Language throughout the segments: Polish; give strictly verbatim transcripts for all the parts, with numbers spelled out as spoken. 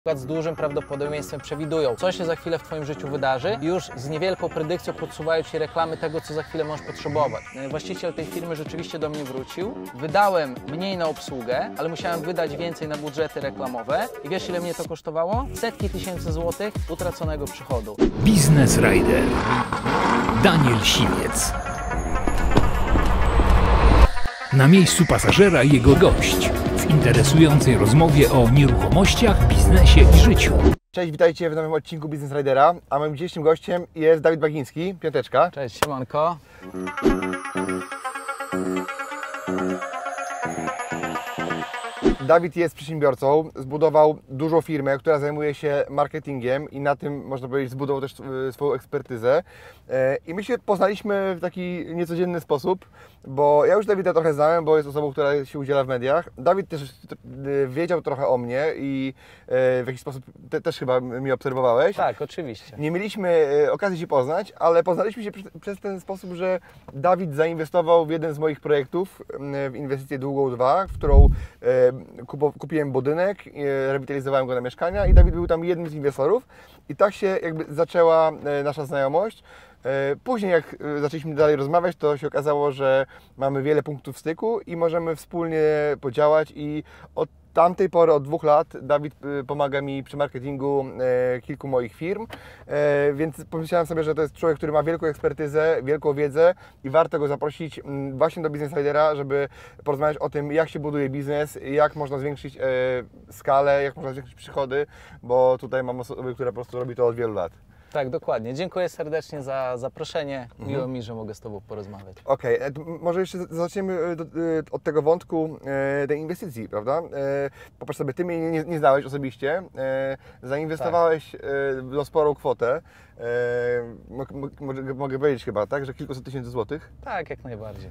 z dużym prawdopodobieństwem przewidują, co się za chwilę w Twoim życiu wydarzy i już z niewielką predykcją podsuwają Ci reklamy tego, co za chwilę możesz potrzebować. Właściciel tej firmy rzeczywiście do mnie wrócił. Wydałem mniej na obsługę, ale musiałem wydać więcej na budżety reklamowe. I wiesz, ile mnie to kosztowało? Setki tysięcy złotych utraconego przychodu. Business Rider. Daniel Siwiec. Na miejscu pasażera jego gość w interesującej rozmowie o nieruchomościach, biznesie i życiu. Cześć, witajcie w nowym odcinku Business Ridera, a moim dzisiejszym gościem jest Dawid Bagiński, piąteczka. Cześć, siemanko. Dawid jest przedsiębiorcą, zbudował dużą firmę, która zajmuje się marketingiem i na tym, można powiedzieć, zbudował też swoją ekspertyzę. I my się poznaliśmy w taki niecodzienny sposób, bo ja już Dawida trochę znałem, bo jest osobą, która się udziela w mediach. Dawid też wiedział trochę o mnie i w jakiś sposób te, też chyba mnie obserwowałeś. Tak, oczywiście. Nie mieliśmy okazji się poznać, ale poznaliśmy się przez ten sposób, że Dawid zainwestował w jeden z moich projektów, w inwestycję Długą dwa, w którą kupiłem budynek, rewitalizowałem go na mieszkania i Dawid był tam jednym z inwestorów i tak się jakby zaczęła nasza znajomość. Później jak zaczęliśmy dalej rozmawiać, to się okazało, że mamy wiele punktów styku i możemy wspólnie podziałać i od tamtej pory, od dwóch lat, Dawid pomaga mi przy marketingu kilku moich firm, więc pomyślałem sobie, że to jest człowiek, który ma wielką ekspertyzę, wielką wiedzę i warto go zaprosić właśnie do Business Ridera, żeby porozmawiać o tym, jak się buduje biznes, jak można zwiększyć skalę, jak można zwiększyć przychody, bo tutaj mam osobę, która po prostu robi to od wielu lat. Tak, dokładnie. Dziękuję serdecznie za zaproszenie. Miło mi, że mogę z Tobą porozmawiać. Okej, okay. Może jeszcze zaczniemy od tego wątku tej inwestycji, prawda? Popatrz sobie, Ty mnie nie, nie znałeś osobiście, zainwestowałeś tak. no, sporą kwotę, mogę, mogę powiedzieć chyba, tak, że kilkuset tysięcy złotych. Tak, jak najbardziej.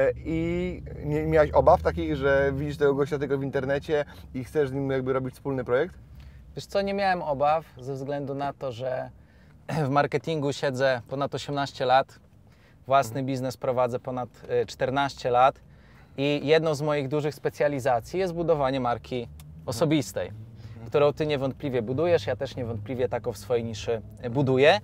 I nie miałeś obaw takich, że widzisz tego gościa tego w internecie i chcesz z nim jakby robić wspólny projekt? Wiesz co, nie miałem obaw ze względu na to, że w marketingu siedzę ponad osiemnaście lat, własny biznes prowadzę ponad czternaście lat i jedną z moich dużych specjalizacji jest budowanie marki osobistej, którą Ty niewątpliwie budujesz, ja też niewątpliwie taką w swojej niszy buduję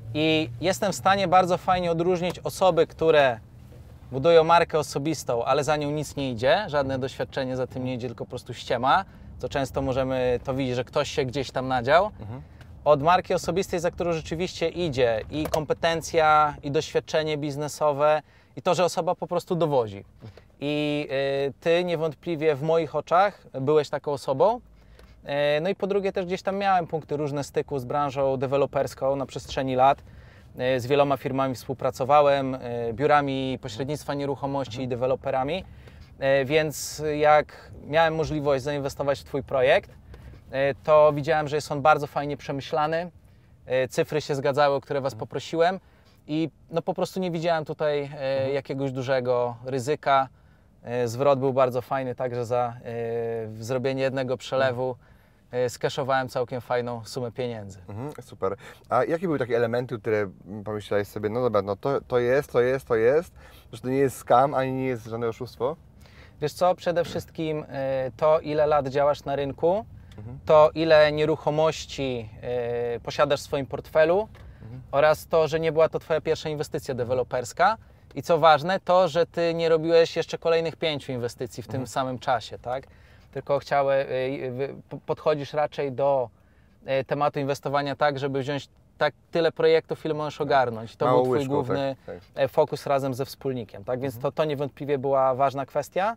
i jestem w stanie bardzo fajnie odróżnić osoby, które budują markę osobistą, ale za nią nic nie idzie, żadne doświadczenie za tym nie idzie, tylko po prostu ściema, co często możemy to widzieć, że ktoś się gdzieś tam nadział. Od marki osobistej, za którą rzeczywiście idzie i kompetencja, i doświadczenie biznesowe, i to, że osoba po prostu dowozi. I y, Ty niewątpliwie w moich oczach byłeś taką osobą. Y, no i po drugie też gdzieś tam miałem punkty różne styku z branżą deweloperską na przestrzeni lat. Y, z wieloma firmami współpracowałem, y, biurami pośrednictwa nieruchomości i deweloperami. Y, więc jak miałem możliwość zainwestować w Twój projekt, to widziałem, że jest on bardzo fajnie przemyślany, cyfry się zgadzały, o które Was poprosiłem i no po prostu nie widziałem tutaj mhm. jakiegoś dużego ryzyka. Zwrot był bardzo fajny, także za zrobienie jednego przelewu skeszowałem całkiem fajną sumę pieniędzy. Mhm, super. A jakie były takie elementy, które pomyślałeś sobie, no dobra, no to, to jest, to jest, to jest, że to nie jest scam, ani nie jest żadne oszustwo? Wiesz co, przede wszystkim to, ile lat działasz na rynku, to ile nieruchomości y, posiadasz w swoim portfelu mhm. oraz to, że nie była to Twoja pierwsza inwestycja deweloperska i co ważne, to, że Ty nie robiłeś jeszcze kolejnych pięciu inwestycji w mhm. tym samym czasie, tak? Tylko chciały, y, y, podchodzisz raczej do y, tematu inwestowania tak, żeby wziąć tak tyle projektów, ile możesz ogarnąć. To Mało był Twój łyżką, główny tak, tak. fokus razem ze wspólnikiem, tak? Więc mhm. to, to niewątpliwie była ważna kwestia.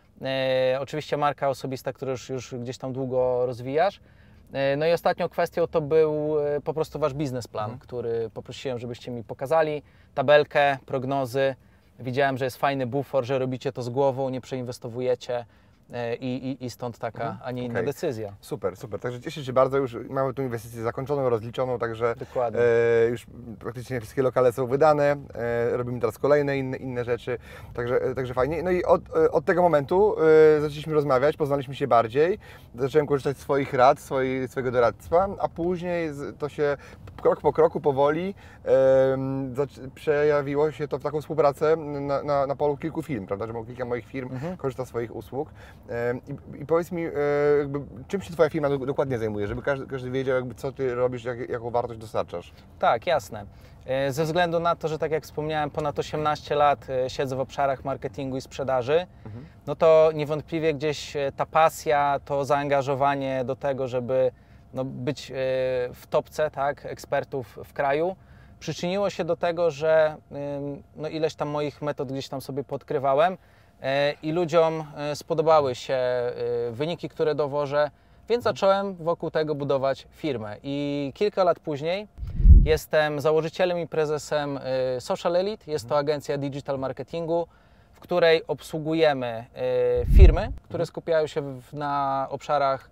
E, oczywiście marka osobista, którą już, już gdzieś tam długo rozwijasz. E, no i ostatnią kwestią to był e, po prostu Wasz biznesplan, mhm. który poprosiłem, żebyście mi pokazali, tabelkę, prognozy. Widziałem, że jest fajny bufor, że robicie to z głową, nie przeinwestowujecie e, i, i stąd taka, mhm. a nie inna okay. decyzja. Super, super. Także cieszę się bardzo, już mamy tu inwestycję zakończoną, rozliczoną, także Dokładnie. e, już praktycznie wszystkie lokale są wydane, e, robimy teraz kolejne inne, inne rzeczy, także, e, także fajnie. No i od, od tego momentu e, zaczęliśmy rozmawiać, poznaliśmy się bardziej, zacząłem korzystać z swoich rad, swojej, swojego doradztwa, a później to się krok po kroku, powoli em, przejawiło się to w taką współpracę na, na, na polu kilku firm, prawda, że kilka moich firm mhm. korzysta z swoich usług. Em, i, I powiedz mi, e, jakby, czym się Twoja firma dokładnie zajmuje, żeby każdy, każdy wiedział, jakby, co Ty robisz, jak, jaką wartość dostarczasz? Tak, jasne. Ze względu na to, że tak jak wspomniałem, ponad osiemnaście lat siedzę w obszarach marketingu i sprzedaży, mhm. no to niewątpliwie gdzieś ta pasja, to zaangażowanie do tego, żeby no, być w topce, tak, ekspertów w kraju, przyczyniło się do tego, że no, ileś tam moich metod gdzieś tam sobie podkrywałem i ludziom spodobały się wyniki, które dowożę, więc zacząłem wokół tego budować firmę. I kilka lat później jestem założycielem i prezesem Social Elite. Jest to agencja digital marketingu, w której obsługujemy firmy, które skupiają się na obszarach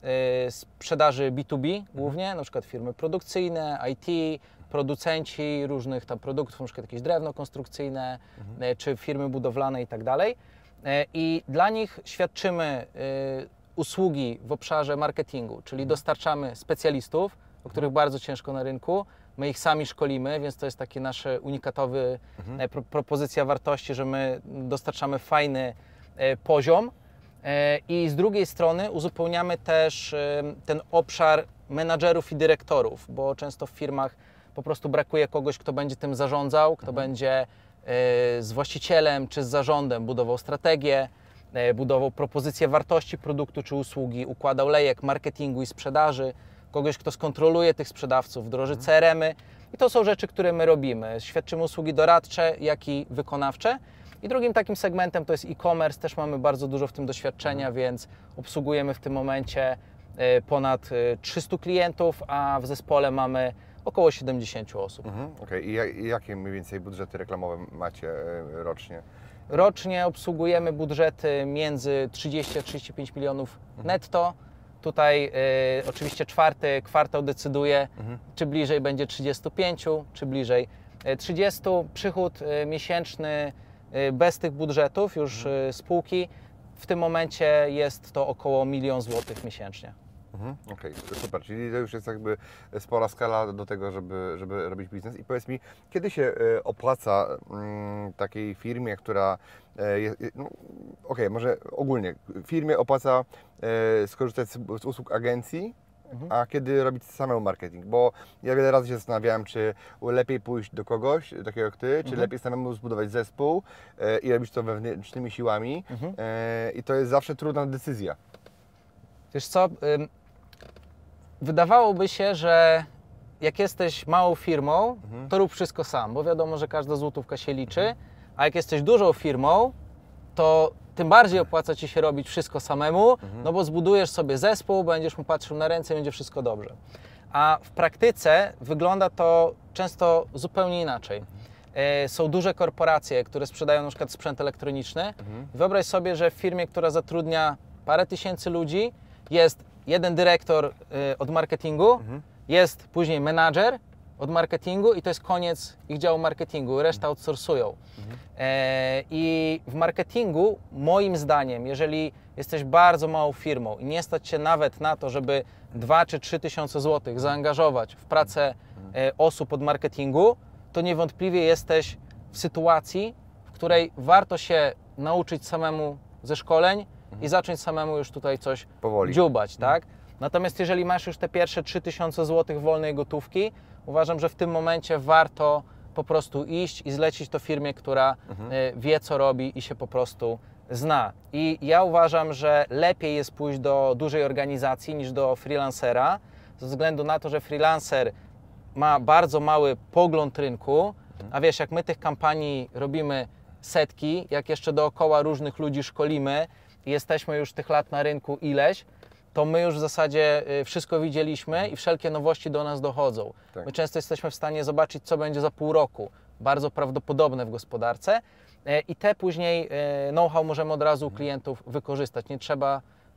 sprzedaży B dwa B głównie, na przykład firmy produkcyjne, I T, producenci różnych tam produktów, na przykład jakieś drewno konstrukcyjne, mhm. czy firmy budowlane i tak dalej. I dla nich świadczymy usługi w obszarze marketingu, czyli dostarczamy specjalistów, o których bardzo ciężko na rynku. My ich sami szkolimy, więc to jest taki nasz unikatowy mhm. pro, propozycja wartości, że my dostarczamy fajny e, poziom e, i z drugiej strony uzupełniamy też e, ten obszar menadżerów i dyrektorów, bo często w firmach po prostu brakuje kogoś, kto będzie tym zarządzał, kto mhm. będzie e, z właścicielem czy z zarządem budował strategię, e, budował propozycję wartości produktu czy usługi, układał lejek marketingu i sprzedaży, kogoś, kto skontroluje tych sprzedawców, wdroży C R M-y i to są rzeczy, które my robimy. Świadczymy usługi doradcze, jak i wykonawcze. I drugim takim segmentem to jest e-commerce, też mamy bardzo dużo w tym doświadczenia, mhm. więc obsługujemy w tym momencie ponad trzystu klientów, a w zespole mamy około siedemdziesiąt osób. Mhm. Okej, okay. I jakie mniej więcej budżety reklamowe macie rocznie? Rocznie obsługujemy budżety między trzydzieści a trzydzieści pięć milionów mhm. netto. Tutaj y, oczywiście czwarty kwartał decyduje, mhm. czy bliżej będzie trzydzieści pięć, czy bliżej trzydzieści. Przychód y, miesięczny y, bez tych budżetów już mhm. y, spółki w tym momencie jest to około milion złotych miesięcznie. Mhm. Okej, okay, super, czyli to już jest jakby spora skala do tego, żeby, żeby robić biznes. I powiedz mi, kiedy się opłaca mm, takiej firmie, która jest, no, okej, okay, może ogólnie, firmie opłaca e, skorzystać z, z usług agencji, mhm. a kiedy robić samemu marketing? Bo ja wiele razy się zastanawiałem, czy lepiej pójść do kogoś, takiego jak Ty, mhm. czy lepiej samemu zbudować zespół e, i robić to wewnętrznymi siłami mhm. e, i to jest zawsze trudna decyzja. Wiesz co, ym, wydawałoby się, że jak jesteś małą firmą, mhm. to rób wszystko sam, bo wiadomo, że każda złotówka się liczy, mhm. a jak jesteś dużą firmą, to tym bardziej opłaca Ci się robić wszystko samemu, mhm. no bo zbudujesz sobie zespół, będziesz mu patrzył na ręce i będzie wszystko dobrze. A w praktyce wygląda to często zupełnie inaczej. Mhm. Są duże korporacje, które sprzedają na przykład sprzęt elektroniczny. Mhm. Wyobraź sobie, że w firmie, która zatrudnia parę tysięcy ludzi, jest jeden dyrektor y, od marketingu, mhm. jest później menadżer od marketingu i to jest koniec ich działu marketingu, resztę mhm. outsourcują. Mhm. E, I w marketingu, moim zdaniem, jeżeli jesteś bardzo małą firmą i nie stać się nawet na to, żeby dwa czy trzy tysiące złotych zaangażować w pracę mhm. e, osób od marketingu, to niewątpliwie jesteś w sytuacji, w której warto się nauczyć samemu ze szkoleń, i zacząć samemu już tutaj coś powoli dziubać, tak? Natomiast jeżeli masz już te pierwsze trzy tysiące złotych wolnej gotówki, uważam, że w tym momencie warto po prostu iść i zlecić to firmie, która mhm. wie, co robi i się po prostu zna. I ja uważam, że lepiej jest pójść do dużej organizacji niż do freelancera, ze względu na to, że freelancer ma bardzo mały pogląd rynku, mhm. a wiesz, jak my tych kampanii robimy setki, jak jeszcze dookoła różnych ludzi szkolimy, i jesteśmy już tych lat na rynku ileś, to my już w zasadzie wszystko widzieliśmy i wszelkie nowości do nas dochodzą. Tak. My często jesteśmy w stanie zobaczyć, co będzie za pół roku, bardzo prawdopodobne w gospodarce i te później know-how możemy od razu u klientów wykorzystać. Nie trzeba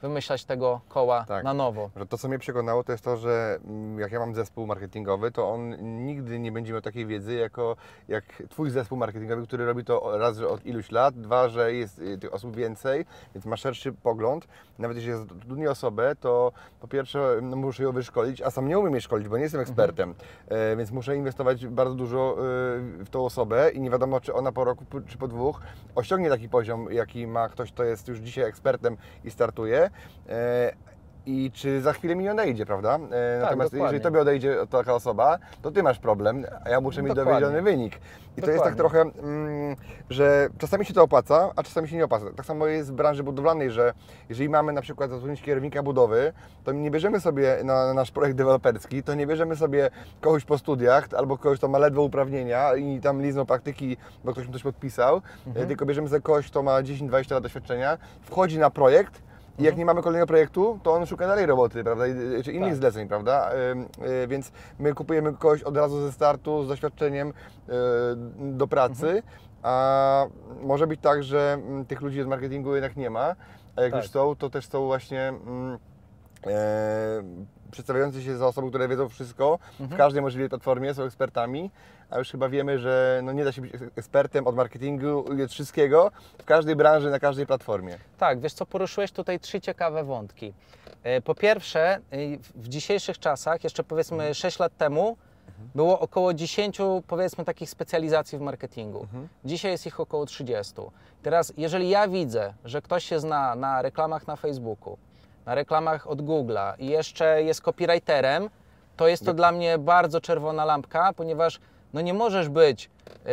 wymyślać tego koła Tak. na nowo. Że to, co mnie przekonało, to jest to, że mm, jak ja mam zespół marketingowy, to on nigdy nie będzie miał takiej wiedzy, jako jak Twój zespół marketingowy, który robi to raz, że od iluś lat, dwa, że jest y, tych osób więcej, więc ma szerszy pogląd. Nawet jeśli zatrudnię osobę, to po pierwsze no, muszę ją wyszkolić, a sam nie umiem jej szkolić, bo nie jestem ekspertem, mhm. e, więc muszę inwestować bardzo dużo y, w tą osobę i nie wiadomo, czy ona po roku, czy po dwóch osiągnie taki poziom, jaki ma ktoś, kto jest już dzisiaj ekspertem i startuje. E, I czy za chwilę mi odejdzie, prawda? E, Natomiast dokładnie. jeżeli Tobie odejdzie taka osoba, to Ty masz problem, a ja muszę mieć Dokładnie. dowiedziony wynik. I Dokładnie. to jest tak trochę, mm, że czasami się to opłaca, a czasami się nie opłaca. Tak samo jest w branży budowlanej, że jeżeli mamy na przykład zatrudnić kierownika budowy, to nie bierzemy sobie na, na nasz projekt deweloperski, to nie bierzemy sobie kogoś po studiach albo kogoś, kto ma ledwo uprawnienia i tam lizną praktyki, bo ktoś mu coś podpisał, mhm. tylko bierzemy sobie kogoś, kto ma dziesięć dwadzieścia lat doświadczenia, wchodzi na projekt, i jak nie mamy kolejnego projektu, to on szuka dalej roboty, prawda, czy innych tak. zleceń, prawda, yy, yy, więc my kupujemy kogoś od razu ze startu, z doświadczeniem yy, do pracy, mhm. a może być tak, że yy, tych ludzi od marketingu jednak nie ma, a jak tak. już są, to też są właśnie yy, yy, przedstawiający się za osoby, które wiedzą wszystko, mhm. w każdej możliwej platformie, są ekspertami, a już chyba wiemy, że no nie da się być ekspertem od marketingu i od wszystkiego w każdej branży, na każdej platformie. Tak, wiesz co, poruszyłeś tutaj trzy ciekawe wątki. Po pierwsze, w dzisiejszych czasach, jeszcze powiedzmy mhm. sześć lat temu, mhm. było około dziesięć powiedzmy takich specjalizacji w marketingu. Mhm. Dzisiaj jest ich około trzydzieści. Teraz, jeżeli ja widzę, że ktoś się zna na reklamach na Facebooku, na reklamach od Google'a i jeszcze jest copywriterem, to jest to tak. dla mnie bardzo czerwona lampka, ponieważ no nie możesz być, y,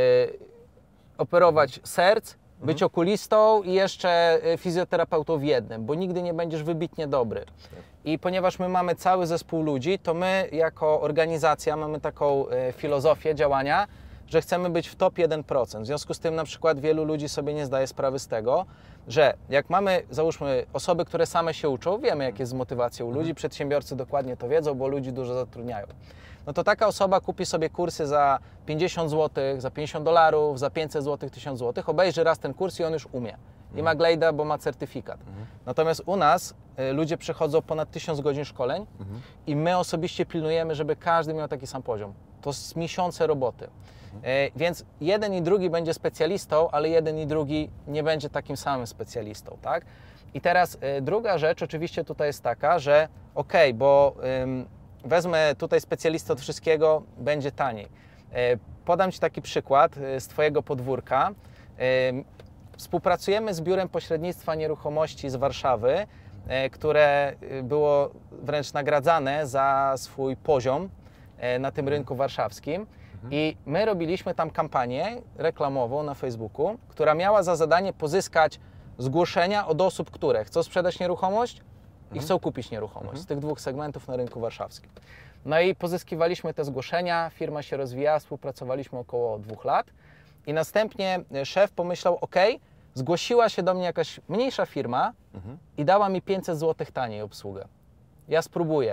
operować mhm. serc, mhm. być okulistą i jeszcze fizjoterapeutą w jednym, bo nigdy nie będziesz wybitnie dobry. Tak. I ponieważ my mamy cały zespół ludzi, to my jako organizacja mamy taką y, filozofię działania, że chcemy być w top jeden procent. W związku z tym na przykład wielu ludzi sobie nie zdaje sprawy z tego, że jak mamy, załóżmy, osoby, które same się uczą, wiemy jak jest z motywacją u ludzi, przedsiębiorcy dokładnie to wiedzą, bo ludzi dużo zatrudniają. No to taka osoba kupi sobie kursy za pięćdziesiąt złotych, za pięćdziesiąt dolarów, za pięćset złotych, tysiąc złotych, obejrzy raz ten kurs i on już umie. I ma glejda, bo ma certyfikat. Mhm. Natomiast u nas y, ludzie przechodzą ponad tysiąc godzin szkoleń mhm. i my osobiście pilnujemy, żeby każdy miał taki sam poziom. To jest miesiące roboty. E, więc jeden i drugi będzie specjalistą, ale jeden i drugi nie będzie takim samym specjalistą, tak? I teraz e, druga rzecz oczywiście tutaj jest taka, że okej, okay, bo ym, wezmę tutaj specjalistę od wszystkiego, będzie taniej. E, podam Ci taki przykład e, z Twojego podwórka. E, współpracujemy z Biurem Pośrednictwa Nieruchomości z Warszawy, e, które było wręcz nagradzane za swój poziom e, na tym rynku warszawskim. I my robiliśmy tam kampanię reklamową na Facebooku, która miała za zadanie pozyskać zgłoszenia od osób, które chcą sprzedać nieruchomość i mhm. chcą kupić nieruchomość mhm. z tych dwóch segmentów na rynku warszawskim. No i pozyskiwaliśmy te zgłoszenia, firma się rozwijała, współpracowaliśmy około dwóch lat i następnie szef pomyślał, ok, zgłosiła się do mnie jakaś mniejsza firma mhm. i dała mi pięćset złotych taniej obsługę. Ja spróbuję.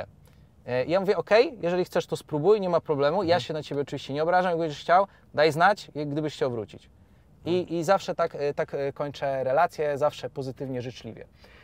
Ja mówię, ok, jeżeli chcesz, to spróbuj, nie ma problemu, ja się na Ciebie oczywiście nie obrażam, jak będziesz chciał, daj znać, gdybyś chciał wrócić. I, i zawsze tak, tak kończę relacje, zawsze pozytywnie, życzliwie.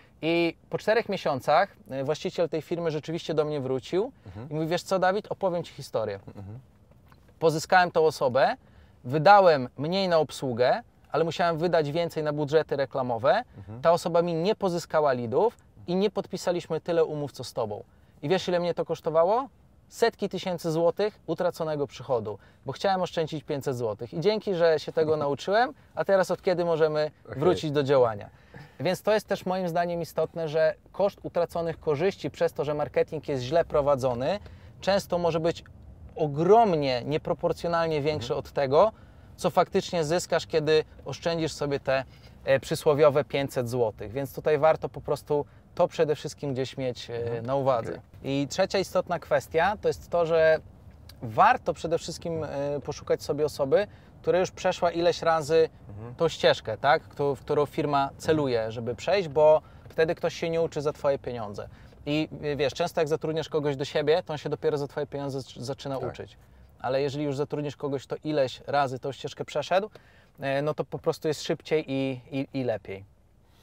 I po czterech miesiącach właściciel tej firmy rzeczywiście do mnie wrócił mhm. i mówi, wiesz co, Dawid, opowiem Ci historię. Mhm. Pozyskałem tą osobę, wydałem mniej na obsługę, ale musiałem wydać więcej na budżety reklamowe, mhm. ta osoba mi nie pozyskała lidów i nie podpisaliśmy tyle umów, co z Tobą. I wiesz, ile mnie to kosztowało? Setki tysięcy złotych utraconego przychodu, bo chciałem oszczędzić pięćset złotych. I dzięki, że się tego nauczyłem, a teraz od kiedy możemy okay. wrócić do działania. Więc to jest też moim zdaniem istotne, że koszt utraconych korzyści przez to, że marketing jest źle prowadzony, często może być ogromnie, nieproporcjonalnie większy od tego, co faktycznie zyskasz, kiedy oszczędzisz sobie te e, przysłowiowe pięćset złotych. Więc tutaj warto po prostu to przede wszystkim gdzieś mieć e, na uwadze. Okay. I trzecia istotna kwestia to jest to, że warto przede wszystkim e, poszukać sobie osoby, która już przeszła ileś razy mhm. tą ścieżkę, tak? w którą firma celuje, żeby przejść, bo wtedy ktoś się nie uczy za Twoje pieniądze. I wiesz, często jak zatrudniasz kogoś do siebie, to on się dopiero za Twoje pieniądze zaczyna tak. uczyć. Ale jeżeli już zatrudnisz kogoś, kto ileś razy tą ścieżkę przeszedł, no to po prostu jest szybciej i, i, i lepiej.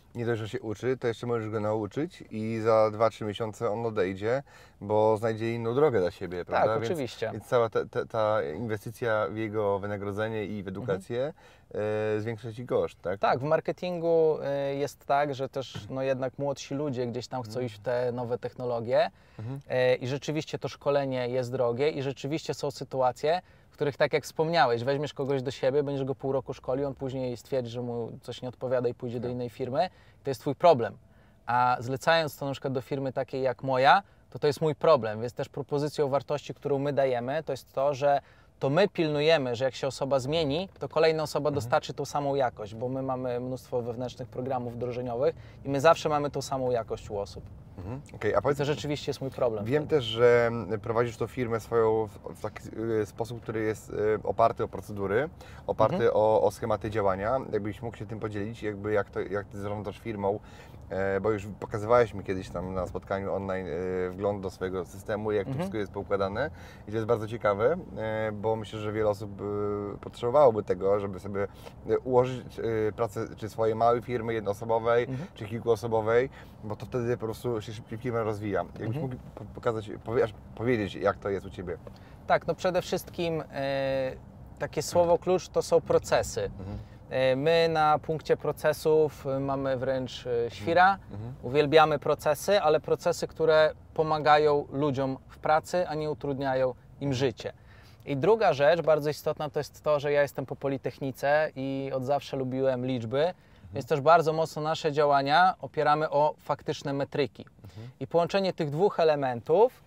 nie dość, że się uczy, to jeszcze możesz go nauczyć i za dwa trzy miesiące on odejdzie, bo znajdzie inną drogę dla siebie, prawda? Tak, więc, oczywiście. Więc cała ta, ta, ta inwestycja w jego wynagrodzenie i w edukację mhm. e, zwiększa Ci koszt, tak? Tak, w marketingu y, jest tak, że też no jednak młodsi ludzie gdzieś tam chcą iść w te nowe technologie Mhm. y, i rzeczywiście to szkolenie jest drogie i rzeczywiście są sytuacje, w których tak jak wspomniałeś, weźmiesz kogoś do siebie, będziesz go pół roku szkolił, on później stwierdzi, że mu coś nie odpowiada i pójdzie do innej firmy, to jest Twój problem. A zlecając to na przykład do firmy takiej jak moja, to to jest mój problem, więc też propozycją wartości, którą my dajemy, to jest to, że to my pilnujemy, że jak się osoba zmieni, to kolejna osoba Mhm. dostarczy tą samą jakość, bo my mamy mnóstwo wewnętrznych programów wdrożeniowych i my zawsze mamy tą samą jakość u osób. Mhm. Okay, a powiedz, To rzeczywiście jest mój problem. wiem też, że prowadzisz tą firmę swoją w, w taki y, sposób, który jest y, oparty o procedury, oparty Mhm. o, o schematy działania. Jakbyś mógł się tym podzielić, jakby jak, to, jak Ty zarządzasz firmą, e, bo już pokazywałeś mi kiedyś tam na spotkaniu online e, wgląd do swojego systemu, jak to Mhm. wszystko jest poukładane i to jest bardzo ciekawe, e, bo myślę, że wiele osób e, potrzebowałoby tego, żeby sobie e, ułożyć e, pracę czy swojej małej firmy jednoosobowej, Mhm. czy kilkuosobowej, bo to wtedy po prostu się szybciej firma rozwija. Jakbyś Mhm. mógł po- pokazać, powie, powiedzieć, jak to jest u Ciebie. Tak, no przede wszystkim e, takie słowo klucz to są procesy. Mhm. E, my na punkcie procesów e, mamy wręcz e, świra, Mhm. uwielbiamy procesy, ale procesy, które pomagają ludziom w pracy, a nie utrudniają im życie. I druga rzecz, bardzo istotna, to jest to, że ja jestem po Politechnice i od zawsze lubiłem liczby, więc też bardzo mocno nasze działania opieramy o faktyczne metryki. I połączenie tych dwóch elementów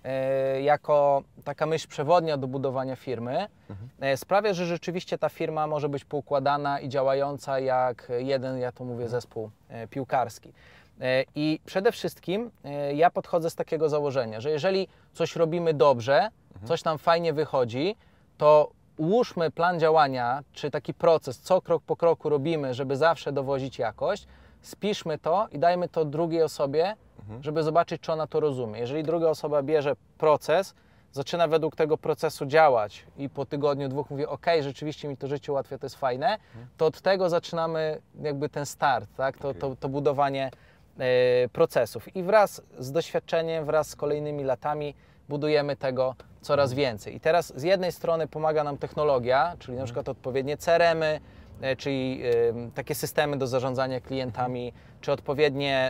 e, jako taka myśl przewodnia do budowania firmy e, sprawia, że rzeczywiście ta firma może być poukładana i działająca jak jeden, ja to mówię, zespół e, piłkarski. E, I przede wszystkim e, ja podchodzę z takiego założenia, że jeżeli coś robimy dobrze, coś nam fajnie wychodzi, to ułóżmy plan działania, czy taki proces, co krok po kroku robimy, żeby zawsze dowozić jakość, spiszmy to i dajmy to drugiej osobie, żeby zobaczyć, czy ona to rozumie. Jeżeli druga osoba bierze proces, zaczyna według tego procesu działać i po tygodniu, dwóch mówi, ok, rzeczywiście mi to życie ułatwia, to jest fajne, to od tego zaczynamy jakby ten start, tak? to, to, to budowanie e, procesów. I wraz z doświadczeniem, wraz z kolejnymi latami budujemy tego coraz więcej. I teraz z jednej strony pomaga nam technologia, czyli na przykład odpowiednie C R M-y, e, czyli e, takie systemy do zarządzania klientami, czy odpowiednie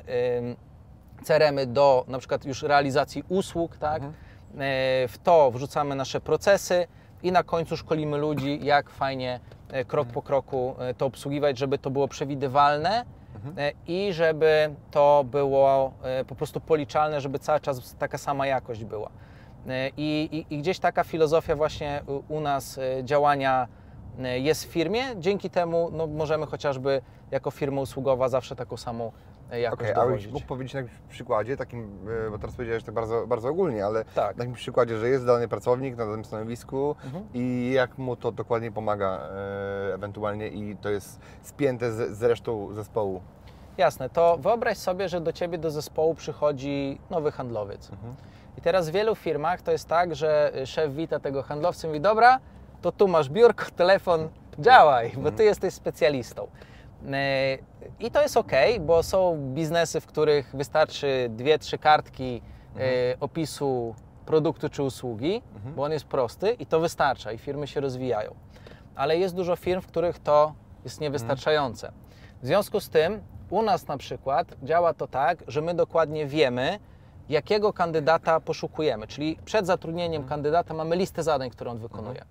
e, C R M-y do na przykład już realizacji usług, tak? E, w to wrzucamy nasze procesy i na końcu szkolimy ludzi, jak fajnie e, krok po kroku e, to obsługiwać, żeby to było przewidywalne e, i żeby to było e, po prostu policzalne, żeby cały czas taka sama jakość była. E, I, i, I gdzieś taka filozofia właśnie u, u nas e, działania e, jest w firmie, dzięki temu no, możemy chociażby jako firma usługowa zawsze taką samą e, jakość Okej, a byś dowozić. mógł powiedzieć na jakimś przykładzie, takim, e, bo teraz powiedziałeś tak bardzo, bardzo ogólnie, ale Tak. na jakimś przykładzie, że jest dany pracownik na danym stanowisku Mhm. i jak mu to dokładnie pomaga e, ewentualnie i to jest spięte z, z resztą zespołu. Jasne, to wyobraź sobie, że do Ciebie do zespołu przychodzi nowy handlowiec. Mhm. I teraz w wielu firmach to jest tak, że szef wita tego handlowca i mówi, dobra, to tu masz biurko, telefon, działaj, bo Ty jesteś specjalistą. E, I to jest ok, bo są biznesy, w których wystarczy dwie, trzy kartki e, opisu produktu czy usługi, bo on jest prosty i to wystarcza i firmy się rozwijają. Ale jest dużo firm, w których to jest niewystarczające. W związku z tym u nas na przykład działa to tak, że my dokładnie wiemy, jakiego kandydata poszukujemy, czyli przed zatrudnieniem kandydata mamy listę zadań, które on wykonuje.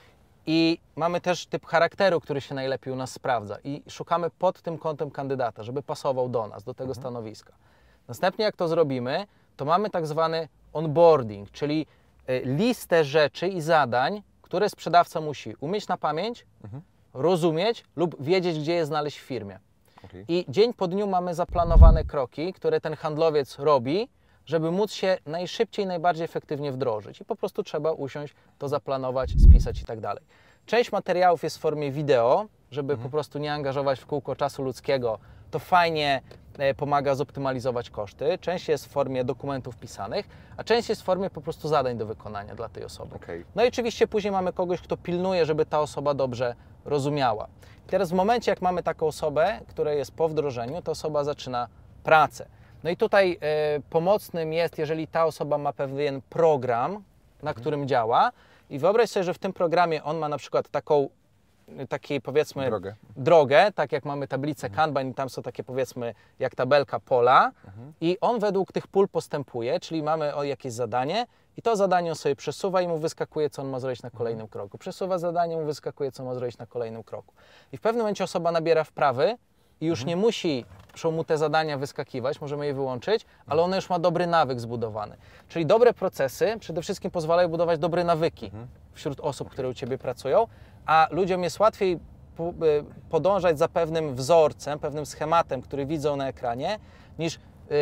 I mamy też typ charakteru, który się najlepiej u nas sprawdza i szukamy pod tym kątem kandydata, żeby pasował do nas, do tego stanowiska. Następnie jak to zrobimy, to mamy tak zwany onboarding, czyli y, listę rzeczy i zadań, które sprzedawca musi umieć na pamięć, rozumieć lub wiedzieć, gdzie je znaleźć w firmie. Okay. I dzień po dniu mamy zaplanowane kroki, które ten handlowiec robi, żeby móc się najszybciej, najbardziej efektywnie wdrożyć. I po prostu trzeba usiąść, to zaplanować, spisać i tak dalej. Część materiałów jest w formie wideo, żeby po prostu nie angażować w kółko czasu ludzkiego, to fajnie pomaga zoptymalizować koszty. Część jest w formie dokumentów pisanych, a część jest w formie po prostu zadań do wykonania dla tej osoby. Okay. No i oczywiście później mamy kogoś, kto pilnuje, żeby ta osoba dobrze rozumiała. I teraz w momencie, jak mamy taką osobę, która jest po wdrożeniu, ta osoba zaczyna pracę. No i tutaj y, pomocnym jest, jeżeli ta osoba ma pewien program, na którym działa i wyobraź sobie, że w tym programie on ma na przykład taką takiej powiedzmy drogę. drogę, tak jak mamy tablicę mhm. Kanban i tam są takie powiedzmy jak tabelka pola mhm. i on według tych pól postępuje, czyli mamy o jakieś zadanie i to zadanie on sobie przesuwa i mu wyskakuje, co on ma zrobić na kolejnym mhm. kroku. Przesuwa zadanie, mu wyskakuje, co ma zrobić na kolejnym kroku. I w pewnym momencie osoba nabiera wprawy i już mhm. nie musi mu te zadania wyskakiwać, możemy je wyłączyć, ale ona już ma dobry nawyk zbudowany. Czyli dobre procesy przede wszystkim pozwalają budować dobre nawyki mhm. wśród osób, które u Ciebie pracują, a ludziom jest łatwiej podążać za pewnym wzorcem, pewnym schematem, który widzą na ekranie, niż yy,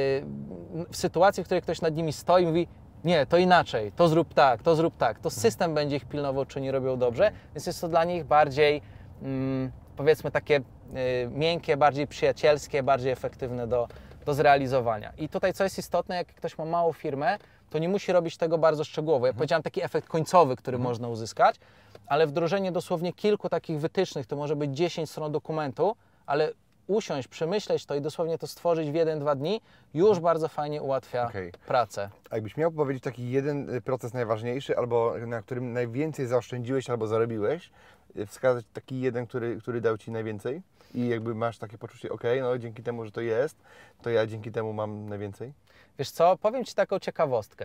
yy, w sytuacji, w której ktoś nad nimi stoi i mówi: nie, to inaczej, to zrób tak, to zrób tak. To system będzie ich pilnował, czy nie robią dobrze, więc jest to dla nich bardziej, mm, powiedzmy, takie yy, miękkie, bardziej przyjacielskie, bardziej efektywne do, do zrealizowania. I tutaj co jest istotne, jak ktoś ma małą firmę, to nie musi robić tego bardzo szczegółowo. Ja mhm. powiedziałem taki efekt końcowy, który mhm. można uzyskać, ale wdrożenie dosłownie kilku takich wytycznych, to może być dziesięć stron dokumentu, ale usiąść, przemyśleć to i dosłownie to stworzyć w jeden, dwa dni, już mhm. bardzo fajnie ułatwia okay. pracę. A jakbyś miał powiedzieć taki jeden proces najważniejszy, albo na którym najwięcej zaoszczędziłeś albo zarobiłeś, wskazać taki jeden, który, który dał Ci najwięcej i jakby masz takie poczucie, ok, no dzięki temu, że to jest, to ja dzięki temu mam najwięcej? Wiesz co, powiem Ci taką ciekawostkę.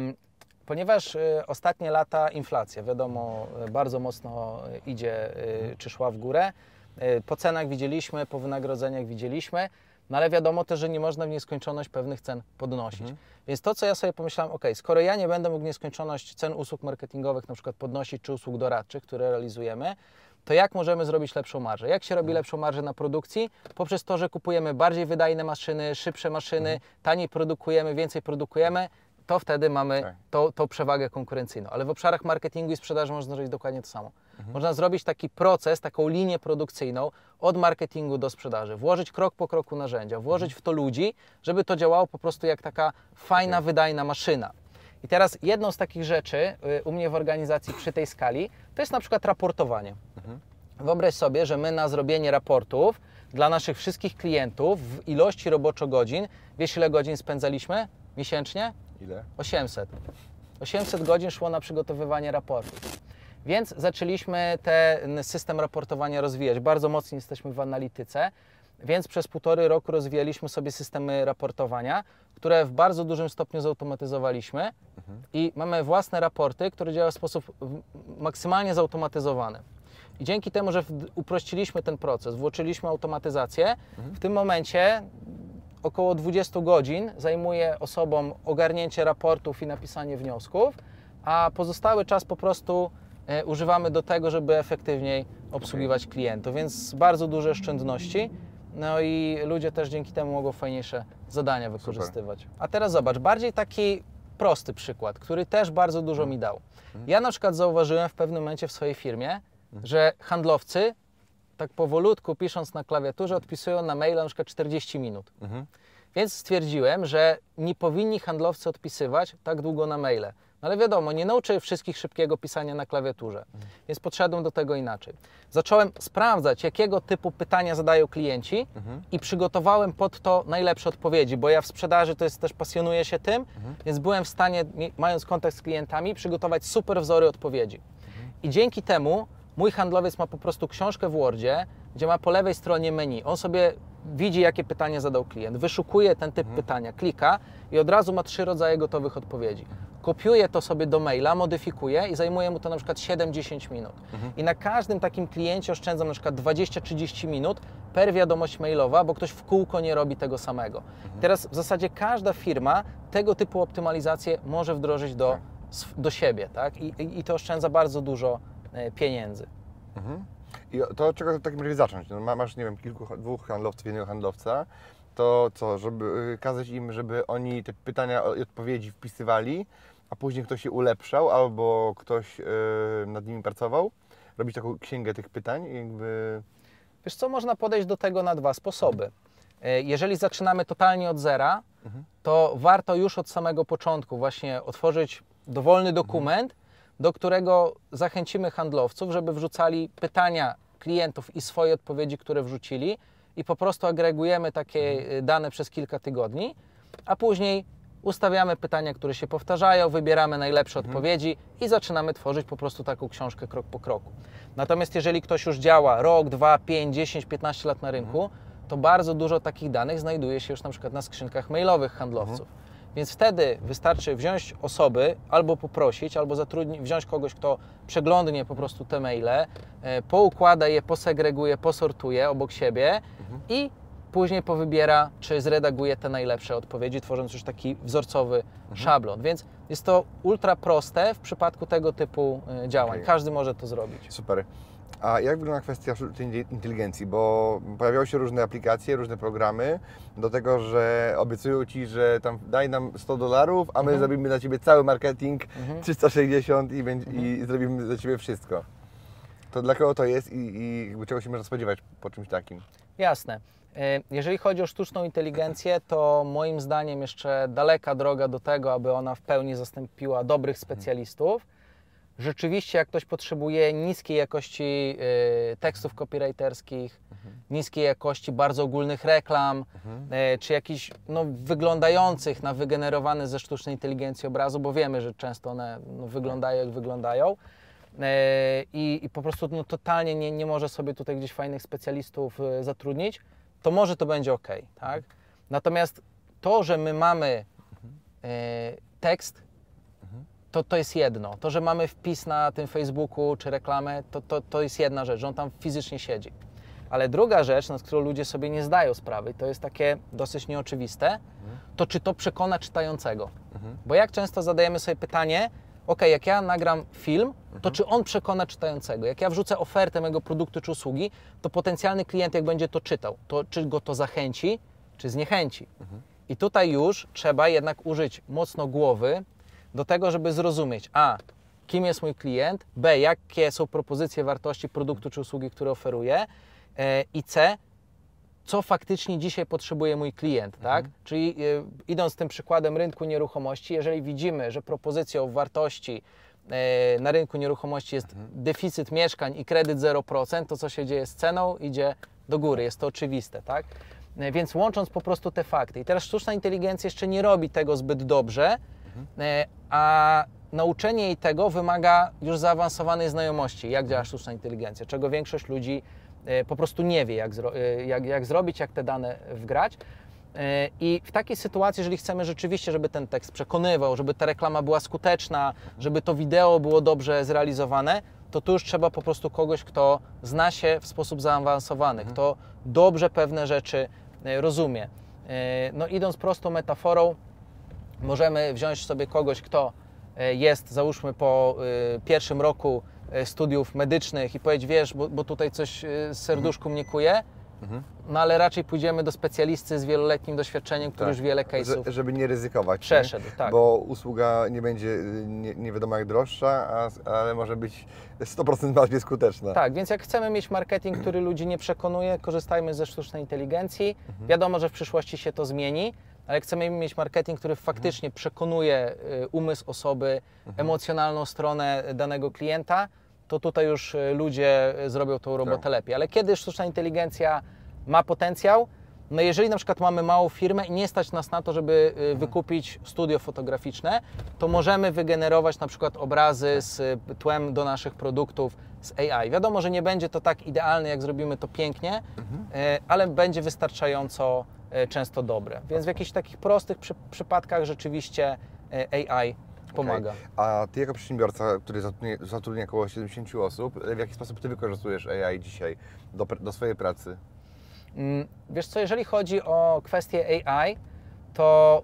Ponieważ y, ostatnie lata inflacja, wiadomo, y, bardzo mocno idzie, y, czy szła w górę. Y, po cenach widzieliśmy, po wynagrodzeniach widzieliśmy, no ale wiadomo też, że nie można w nieskończoność pewnych cen podnosić. Mhm. Więc to, co ja sobie pomyślałem, ok, skoro ja nie będę mógł nieskończoność cen usług marketingowych na przykład podnosić, czy usług doradczych, które realizujemy, to jak możemy zrobić lepszą marżę? Jak się robi lepszą marżę na produkcji? Poprzez to, że kupujemy bardziej wydajne maszyny, szybsze maszyny, mhm. taniej produkujemy, więcej produkujemy, to wtedy mamy tak. tą, tą przewagę konkurencyjną. Ale w obszarach marketingu i sprzedaży można zrobić dokładnie to samo. Mhm. Można zrobić taki proces, taką linię produkcyjną od marketingu do sprzedaży, włożyć krok po kroku narzędzia, włożyć mhm. w to ludzi, żeby to działało po prostu jak taka fajna, okay. wydajna maszyna. I teraz jedną z takich rzeczy u mnie w organizacji przy tej skali to jest na przykład raportowanie. Mhm. Wyobraź sobie, że my na zrobienie raportów dla naszych wszystkich klientów w ilości roboczo-godzin, wiesz ile godzin spędzaliśmy miesięcznie? Ile? osiemset. osiemset godzin szło na przygotowywanie raportów. Więc zaczęliśmy ten system raportowania rozwijać. Bardzo mocno jesteśmy w analityce, więc przez półtory roku rozwijaliśmy sobie systemy raportowania, które w bardzo dużym stopniu zautomatyzowaliśmy mhm. i mamy własne raporty, które działają w sposób maksymalnie zautomatyzowany. I dzięki temu, że uprościliśmy ten proces, włączyliśmy automatyzację, mhm. w tym momencie około dwadzieścia godzin zajmuje osobom ogarnięcie raportów i napisanie wniosków, a pozostały czas po prostu e, używamy do tego, żeby efektywniej obsługiwać okay. klientów, więc bardzo duże oszczędności, no i ludzie też dzięki temu mogą fajniejsze zadania wykorzystywać. Super. A teraz zobacz, bardziej taki prosty przykład, który też bardzo dużo mi dał. Ja na przykład zauważyłem w pewnym momencie w swojej firmie, że handlowcy tak powolutku, pisząc na klawiaturze, odpisują na maila na przykład czterdzieści minut. Mhm. Więc stwierdziłem, że nie powinni handlowcy odpisywać tak długo na maile. No ale wiadomo, nie nauczę wszystkich szybkiego pisania na klawiaturze, mhm. więc podszedłem do tego inaczej. Zacząłem sprawdzać, jakiego typu pytania zadają klienci mhm. i przygotowałem pod to najlepsze odpowiedzi, bo ja w sprzedaży to jest też pasjonuję się tym, mhm. więc byłem w stanie, mając kontakt z klientami, przygotować super wzory odpowiedzi. Mhm. I dzięki temu mój handlowiec ma po prostu książkę w Wordzie, gdzie ma po lewej stronie menu. On sobie widzi, jakie pytanie zadał klient, wyszukuje ten typ mhm. pytania, klika i od razu ma trzy rodzaje gotowych odpowiedzi. Kopiuje to sobie do maila, modyfikuje i zajmuje mu to na przykład siedem do dziesięciu minut. Mhm. I na każdym takim kliencie oszczędzam na przykład dwadzieścia do trzydziestu minut per wiadomość mailowa, bo ktoś w kółko nie robi tego samego. Mhm. Teraz w zasadzie każda firma tego typu optymalizację może wdrożyć do, tak. do siebie, tak? I, i, i to oszczędza bardzo dużo pieniędzy. Mhm. I to od czego w takim razie zacząć? No, masz, nie wiem, kilku, dwóch handlowców, jednego handlowca, to co, żeby kazać im, żeby oni te pytania i odpowiedzi wpisywali, a później ktoś się ulepszał albo ktoś yy, nad nimi pracował? Robić taką księgę tych pytań? Jakby... Wiesz co, można podejść do tego na dwa sposoby. Jeżeli zaczynamy totalnie od zera, mhm. to warto już od samego początku właśnie otworzyć dowolny dokument, mhm. do którego zachęcimy handlowców, żeby wrzucali pytania klientów i swoje odpowiedzi, które wrzucili i po prostu agregujemy takie mhm. dane przez kilka tygodni, a później ustawiamy pytania, które się powtarzają, wybieramy najlepsze mhm. odpowiedzi i zaczynamy tworzyć po prostu taką książkę krok po kroku. Natomiast jeżeli ktoś już działa rok, dwa, pięć, dziesięć, piętnaście lat na rynku, mhm. to bardzo dużo takich danych znajduje się już na przykład na skrzynkach mailowych handlowców. Mhm. Więc wtedy wystarczy wziąć osoby, albo poprosić, albo zatrudnić, wziąć kogoś, kto przeglądnie po prostu te maile, e, poukłada je, posegreguje, posortuje obok siebie mhm. i później powybiera, czy zredaguje te najlepsze odpowiedzi, tworząc już taki wzorcowy mhm. szablon. Więc jest to ultra proste w przypadku tego typu y, działań. Okay. Każdy może to zrobić. Super. A jak wygląda kwestia sztucznej inteligencji? Bo pojawiają się różne aplikacje, różne programy do tego, że obiecują Ci, że tam daj nam sto dolarów, a my mhm. zrobimy dla Ciebie cały marketing mhm. trzysta sześćdziesiąt i, będzie, mhm. i zrobimy dla Ciebie wszystko. To dla kogo to jest i, i czego się można spodziewać po czymś takim? Jasne. Jeżeli chodzi o sztuczną inteligencję, to moim zdaniem jeszcze daleka droga do tego, aby ona w pełni zastąpiła dobrych specjalistów. Rzeczywiście, jak ktoś potrzebuje niskiej jakości tekstów copywriterskich, niskiej jakości bardzo ogólnych reklam, czy jakichś no, wyglądających na wygenerowane ze sztucznej inteligencji obrazu, bo wiemy, że często one no, wyglądają jak wyglądają. I, i po prostu no, totalnie nie, nie może sobie tutaj gdzieś fajnych specjalistów zatrudnić, to może to będzie ok, tak? Natomiast to, że my mamy e, tekst, to, to jest jedno. To, że mamy wpis na tym Facebooku czy reklamę, to, to, to jest jedna rzecz, że on tam fizycznie siedzi. Ale druga rzecz, nad którą ludzie sobie nie zdają sprawy, to jest takie dosyć nieoczywiste, to czy to przekona czytającego. Bo jak często zadajemy sobie pytanie, ok, jak ja nagram film, to mhm. czy on przekona czytającego? Jak ja wrzucę ofertę mojego produktu czy usługi, to potencjalny klient, jak będzie to czytał, to czy go to zachęci, czy zniechęci? Mhm. I tutaj już trzeba jednak użyć mocno głowy do tego, żeby zrozumieć a, kim jest mój klient, b, jakie są propozycje wartości produktu czy usługi, które oferuję e, i c, co faktycznie dzisiaj potrzebuje mój klient, tak? Mhm. Czyli y, idąc tym przykładem rynku nieruchomości, jeżeli widzimy, że propozycją wartości y, na rynku nieruchomości jest mhm. deficyt mieszkań i kredyt zero procent, to co się dzieje z ceną? Idzie do góry, jest to oczywiste, tak? Y, więc łącząc po prostu te fakty. I teraz sztuczna inteligencja jeszcze nie robi tego zbyt dobrze, mhm. y, a nauczenie jej tego wymaga już zaawansowanej znajomości, jak działa sztuczna inteligencja, czego większość ludzi po prostu nie wie, jak, zro, jak, jak zrobić, jak te dane wgrać. I w takiej sytuacji, jeżeli chcemy rzeczywiście, żeby ten tekst przekonywał, żeby ta reklama była skuteczna, żeby to wideo było dobrze zrealizowane, to tu już trzeba po prostu kogoś, kto zna się w sposób zaawansowany, mhm. kto dobrze pewne rzeczy rozumie. No idąc prostą metaforą, możemy wziąć sobie kogoś, kto jest, załóżmy po pierwszym roku studiów medycznych i powiedzieć, wiesz, bo, bo tutaj coś z serduszku mnie kuje, mhm. no ale raczej pójdziemy do specjalisty z wieloletnim doświadczeniem, który tak. już wiele case'ów Że, żeby nie ryzykować, przeszedł. Nie? Tak. Bo usługa nie będzie nie, nie wiadomo jak droższa, a, ale może być sto procent bardziej skuteczna. Tak, więc jak chcemy mieć marketing, który ludzi nie przekonuje, korzystajmy ze sztucznej inteligencji. Mhm. Wiadomo, że w przyszłości się to zmieni, ale jak chcemy mieć marketing, który faktycznie mhm. przekonuje umysł osoby, mhm. emocjonalną stronę danego klienta, to tutaj już ludzie zrobią tą robotę tak. lepiej. Ale kiedy sztuczna inteligencja ma potencjał, no jeżeli na przykład mamy małą firmę i nie stać nas na to, żeby mhm. wykupić studio fotograficzne, to możemy wygenerować na przykład obrazy tak. z tłem do naszych produktów z A I. Wiadomo, że nie będzie to tak idealne, jak zrobimy to pięknie, mhm. ale będzie wystarczająco często dobre. Więc w jakichś takich prostych przy, przypadkach rzeczywiście A I pomaga. Okay. A Ty jako przedsiębiorca, który zatrudnia, zatrudnia około siedemdziesiąt osób, w jaki sposób Ty wykorzystujesz A I dzisiaj do, do swojej pracy? Wiesz co, jeżeli chodzi o kwestię A I, to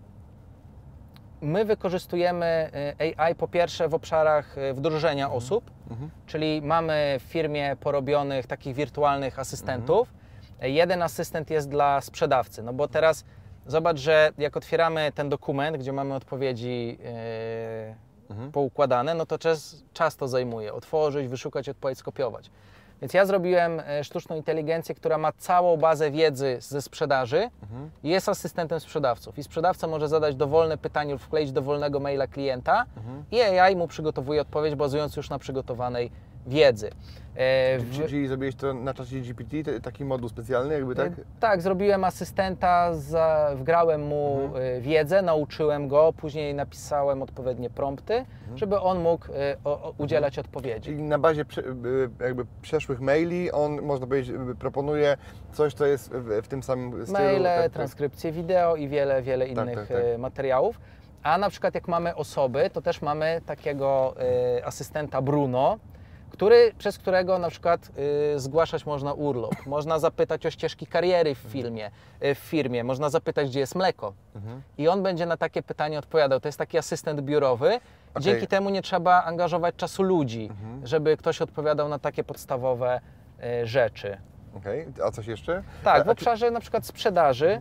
my wykorzystujemy A I po pierwsze w obszarach wdrożenia mhm. osób, mhm. czyli mamy w firmie porobionych takich wirtualnych asystentów. Mhm. Jeden asystent jest dla sprzedawcy, no bo teraz zobacz, że jak otwieramy ten dokument, gdzie mamy odpowiedzi yy, mhm. poukładane, no to czas, czas to zajmuje. Otworzyć, wyszukać, odpowiedź, skopiować. Więc ja zrobiłem e, sztuczną inteligencję, która ma całą bazę wiedzy ze sprzedaży Mhm. i jest asystentem sprzedawców. I sprzedawca może zadać dowolne pytanie lub wkleić dowolnego maila klienta Mhm. i A I mu przygotowuje odpowiedź, bazując już na przygotowanej wiedzy. E, w- Czyli, czyli zrobiłeś to na czasie G P T, te- taki moduł specjalny jakby, tak? E, Tak, zrobiłem asystenta, za, wgrałem mu Mhm. e, wiedzę, nauczyłem go, później napisałem odpowiednie prompty, Mhm. żeby on mógł e, o, o, udzielać odpowiedzi. Czyli na bazie prze, y, jakby przeszłych maili on, można powiedzieć, y, proponuje coś, co jest w, w tym samym stylu. Maile, tak, tak. transkrypcje wideo i wiele, wiele innych tak, tak. e, materiałów. A na przykład jak mamy osoby, to też mamy takiego e, asystenta Bruno, który, przez którego na przykład y, zgłaszać można urlop, można zapytać o ścieżki kariery w firmie, y, w firmie, można zapytać, gdzie jest mleko. Mhm. I on będzie na takie pytanie odpowiadał. To jest taki asystent biurowy. Dzięki temu nie trzeba angażować czasu ludzi, Mhm. żeby ktoś odpowiadał na takie podstawowe y, rzeczy. Okej, a coś jeszcze? Tak, A- w a- obszarze na przykład sprzedaży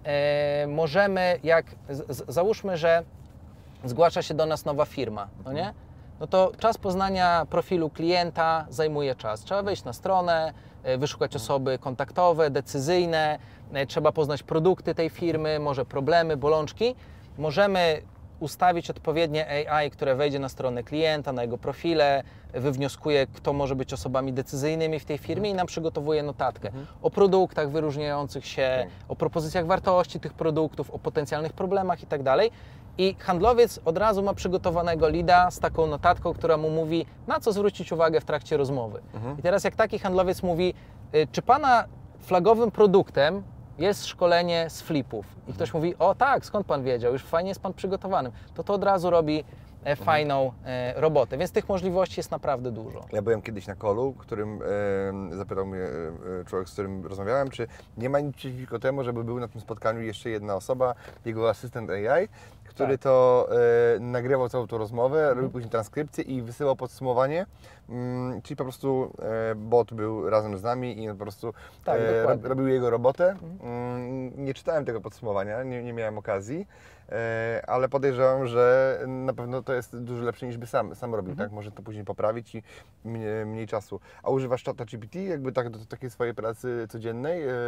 e, możemy, jak z, z, załóżmy, że zgłasza się do nas nowa firma, no nie? No to czas poznania profilu klienta zajmuje czas. Trzeba wejść na stronę, e, wyszukać osoby kontaktowe, decyzyjne, e, trzeba poznać produkty tej firmy, może problemy, bolączki. Możemy ustawić odpowiednie A I, które wejdzie na stronę klienta, na jego profile, wywnioskuje, kto może być osobami decyzyjnymi w tej firmie i nam przygotowuje notatkę o produktach wyróżniających się, Tak. o propozycjach wartości tych produktów, o potencjalnych problemach i tak dalej. I handlowiec od razu ma przygotowanego leada z taką notatką, która mu mówi, na co zwrócić uwagę w trakcie rozmowy. Mhm. I teraz jak taki handlowiec mówi, y, czy Pana flagowym produktem jest szkolenie z flipów? I ktoś mówi, o tak, skąd Pan wiedział, już fajnie jest Pan przygotowanym, to to od razu robi e, fajną e, robotę, więc tych możliwości jest naprawdę dużo. Ja byłem kiedyś na callu, którym e, zapytał mnie e, człowiek, z którym rozmawiałem, czy nie ma nic przeciwko temu, żeby był na tym spotkaniu jeszcze jedna osoba, jego asystent A I, który Tak. to e, nagrywał całą tą rozmowę, robił później transkrypcję i wysyłał podsumowanie, mm, czyli po prostu e, bot był razem z nami i on po prostu Tak, e, dokładnie. rob, robił jego robotę. Mm, nie czytałem tego podsumowania, nie, nie miałem okazji, e, ale podejrzewam, że na pewno to jest dużo lepsze niż by sam, sam robił, Mhm. tak? Może to później poprawić i mniej, mniej czasu. A używasz czata G P T jakby tak do takiej swojej pracy codziennej? E,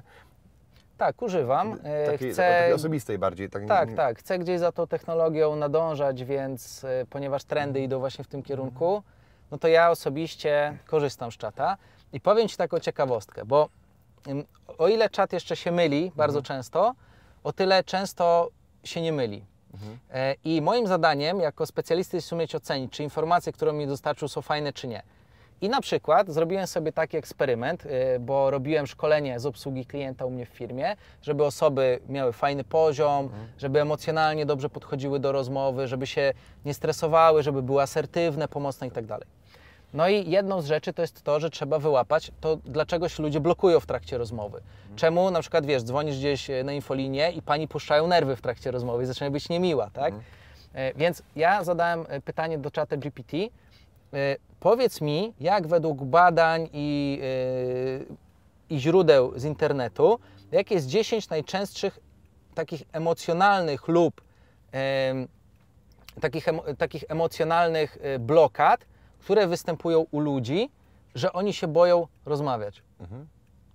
Tak, używam. E, takiej, Chcę... takiej osobistej bardziej? Tak, nie- Tak, nie- tak. Chcę gdzieś za tą technologią nadążać, więc e, ponieważ trendy idą właśnie w tym kierunku, no to ja osobiście korzystam z czata i powiem Ci taką ciekawostkę, bo ym, o ile czat jeszcze się myli bardzo często, o tyle często się nie myli. Mhm. E, I moim zadaniem jako specjalisty jest umieć ocenić, czy informacje, które mi dostarczył, są fajne, czy nie. I na przykład zrobiłem sobie taki eksperyment, y, bo robiłem szkolenie z obsługi klienta u mnie w firmie, żeby osoby miały fajny poziom, żeby emocjonalnie dobrze podchodziły do rozmowy, żeby się nie stresowały, żeby były asertywne, pomocne i tak dalej. No i jedną z rzeczy to jest to, że trzeba wyłapać to, dlaczego się ludzie blokują w trakcie rozmowy. Czemu na przykład, wiesz, dzwonisz gdzieś na infolinię i pani puszczają nerwy w trakcie rozmowy i zaczyna być niemiła, tak? E, Więc ja zadałem e, pytanie do czata G P T, e, powiedz mi, jak według badań i, e, i źródeł z internetu, jakie jest dziesięć najczęstszych takich emocjonalnych lub em, takich, emo, takich emocjonalnych e, blokad, które występują u ludzi, że oni się boją rozmawiać. Mhm.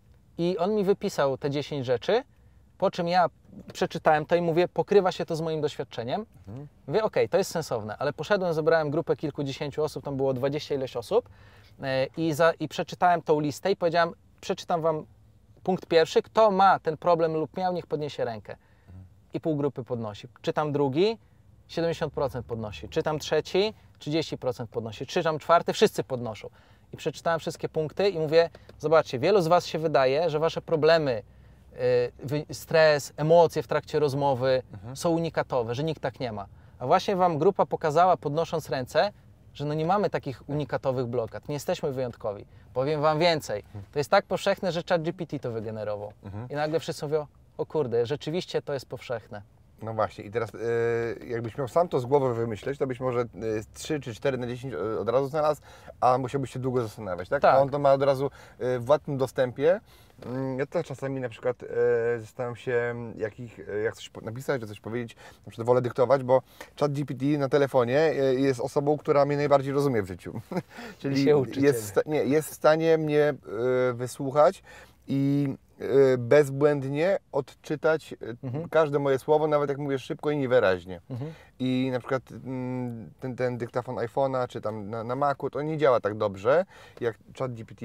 I on mi wypisał te dziesięć rzeczy, po czym ja przeczytałem to i mówię, pokrywa się to z moim doświadczeniem. Mhm. Mówię, okej, to jest sensowne, ale poszedłem, zebrałem grupę kilkudziesięciu osób, tam było dwadzieścia ileś osób e, i, za, i przeczytałem tą listę i powiedziałem, przeczytam Wam punkt pierwszy, kto ma ten problem lub miał, niech podniesie rękę. I pół grupy podnosi. Czytam drugi, siedemdziesiąt procent podnosi. Czytam trzeci, trzydzieści procent podnosi. Czytam czwarty, wszyscy podnoszą. I przeczytałem wszystkie punkty i mówię, zobaczcie, wielu z Was się wydaje, że Wasze problemy, yy, stres, emocje w trakcie rozmowy Mhm. są unikatowe, że nikt tak nie ma. A właśnie Wam grupa pokazała, podnosząc ręce, że no nie mamy takich unikatowych blokad, nie jesteśmy wyjątkowi. Powiem Wam więcej, to jest tak powszechne, że ChatGPT to wygenerował. Mhm. I nagle wszyscy mówią, o kurde, rzeczywiście to jest powszechne. No właśnie i teraz e, jakbyś miał sam to z głowy wymyśleć, to byś może trzy czy cztery na dziesięć od razu znalazł, a musiałbyś się długo zastanawiać, tak? Tak. A on to ma od razu e, w łatwym dostępie. Mm, Ja to czasami na przykład e, zastanawiam się, jakich, e, jak coś po- napisać, czy coś powiedzieć, na przykład wolę dyktować, bo ChatGPT na telefonie e, jest osobą, która mnie najbardziej rozumie w życiu. Czyli się uczy jest, w sta- nie, jest w stanie mnie e, wysłuchać i e, bezbłędnie odczytać e, Mhm. każde moje słowo, nawet jak mówię szybko i niewyraźnie. Mhm. I na przykład mm, ten, ten dyktafon iPhone'a czy tam na, na Macu to nie działa tak dobrze jak ChatGPT.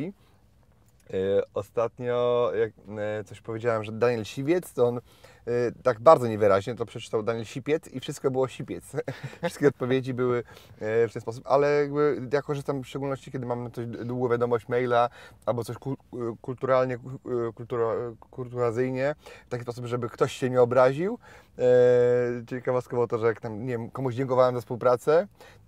E, Ostatnio jak e, coś powiedziałem, że Daniel Siwiec, to on e, tak bardzo niewyraźnie to przeczytał Daniel Sipiec i wszystko było Sipiec. Wszystkie odpowiedzi były e, w ten sposób, ale jakby ja korzystam w szczególności, kiedy mam na coś długą wiadomość maila albo coś ku- kulturalnie, ku- kultura, kulturazyjnie, w taki sposób, żeby ktoś się nie obraził. E, Ciekawostkowo to, że jak tam, nie wiem, komuś dziękowałem za współpracę,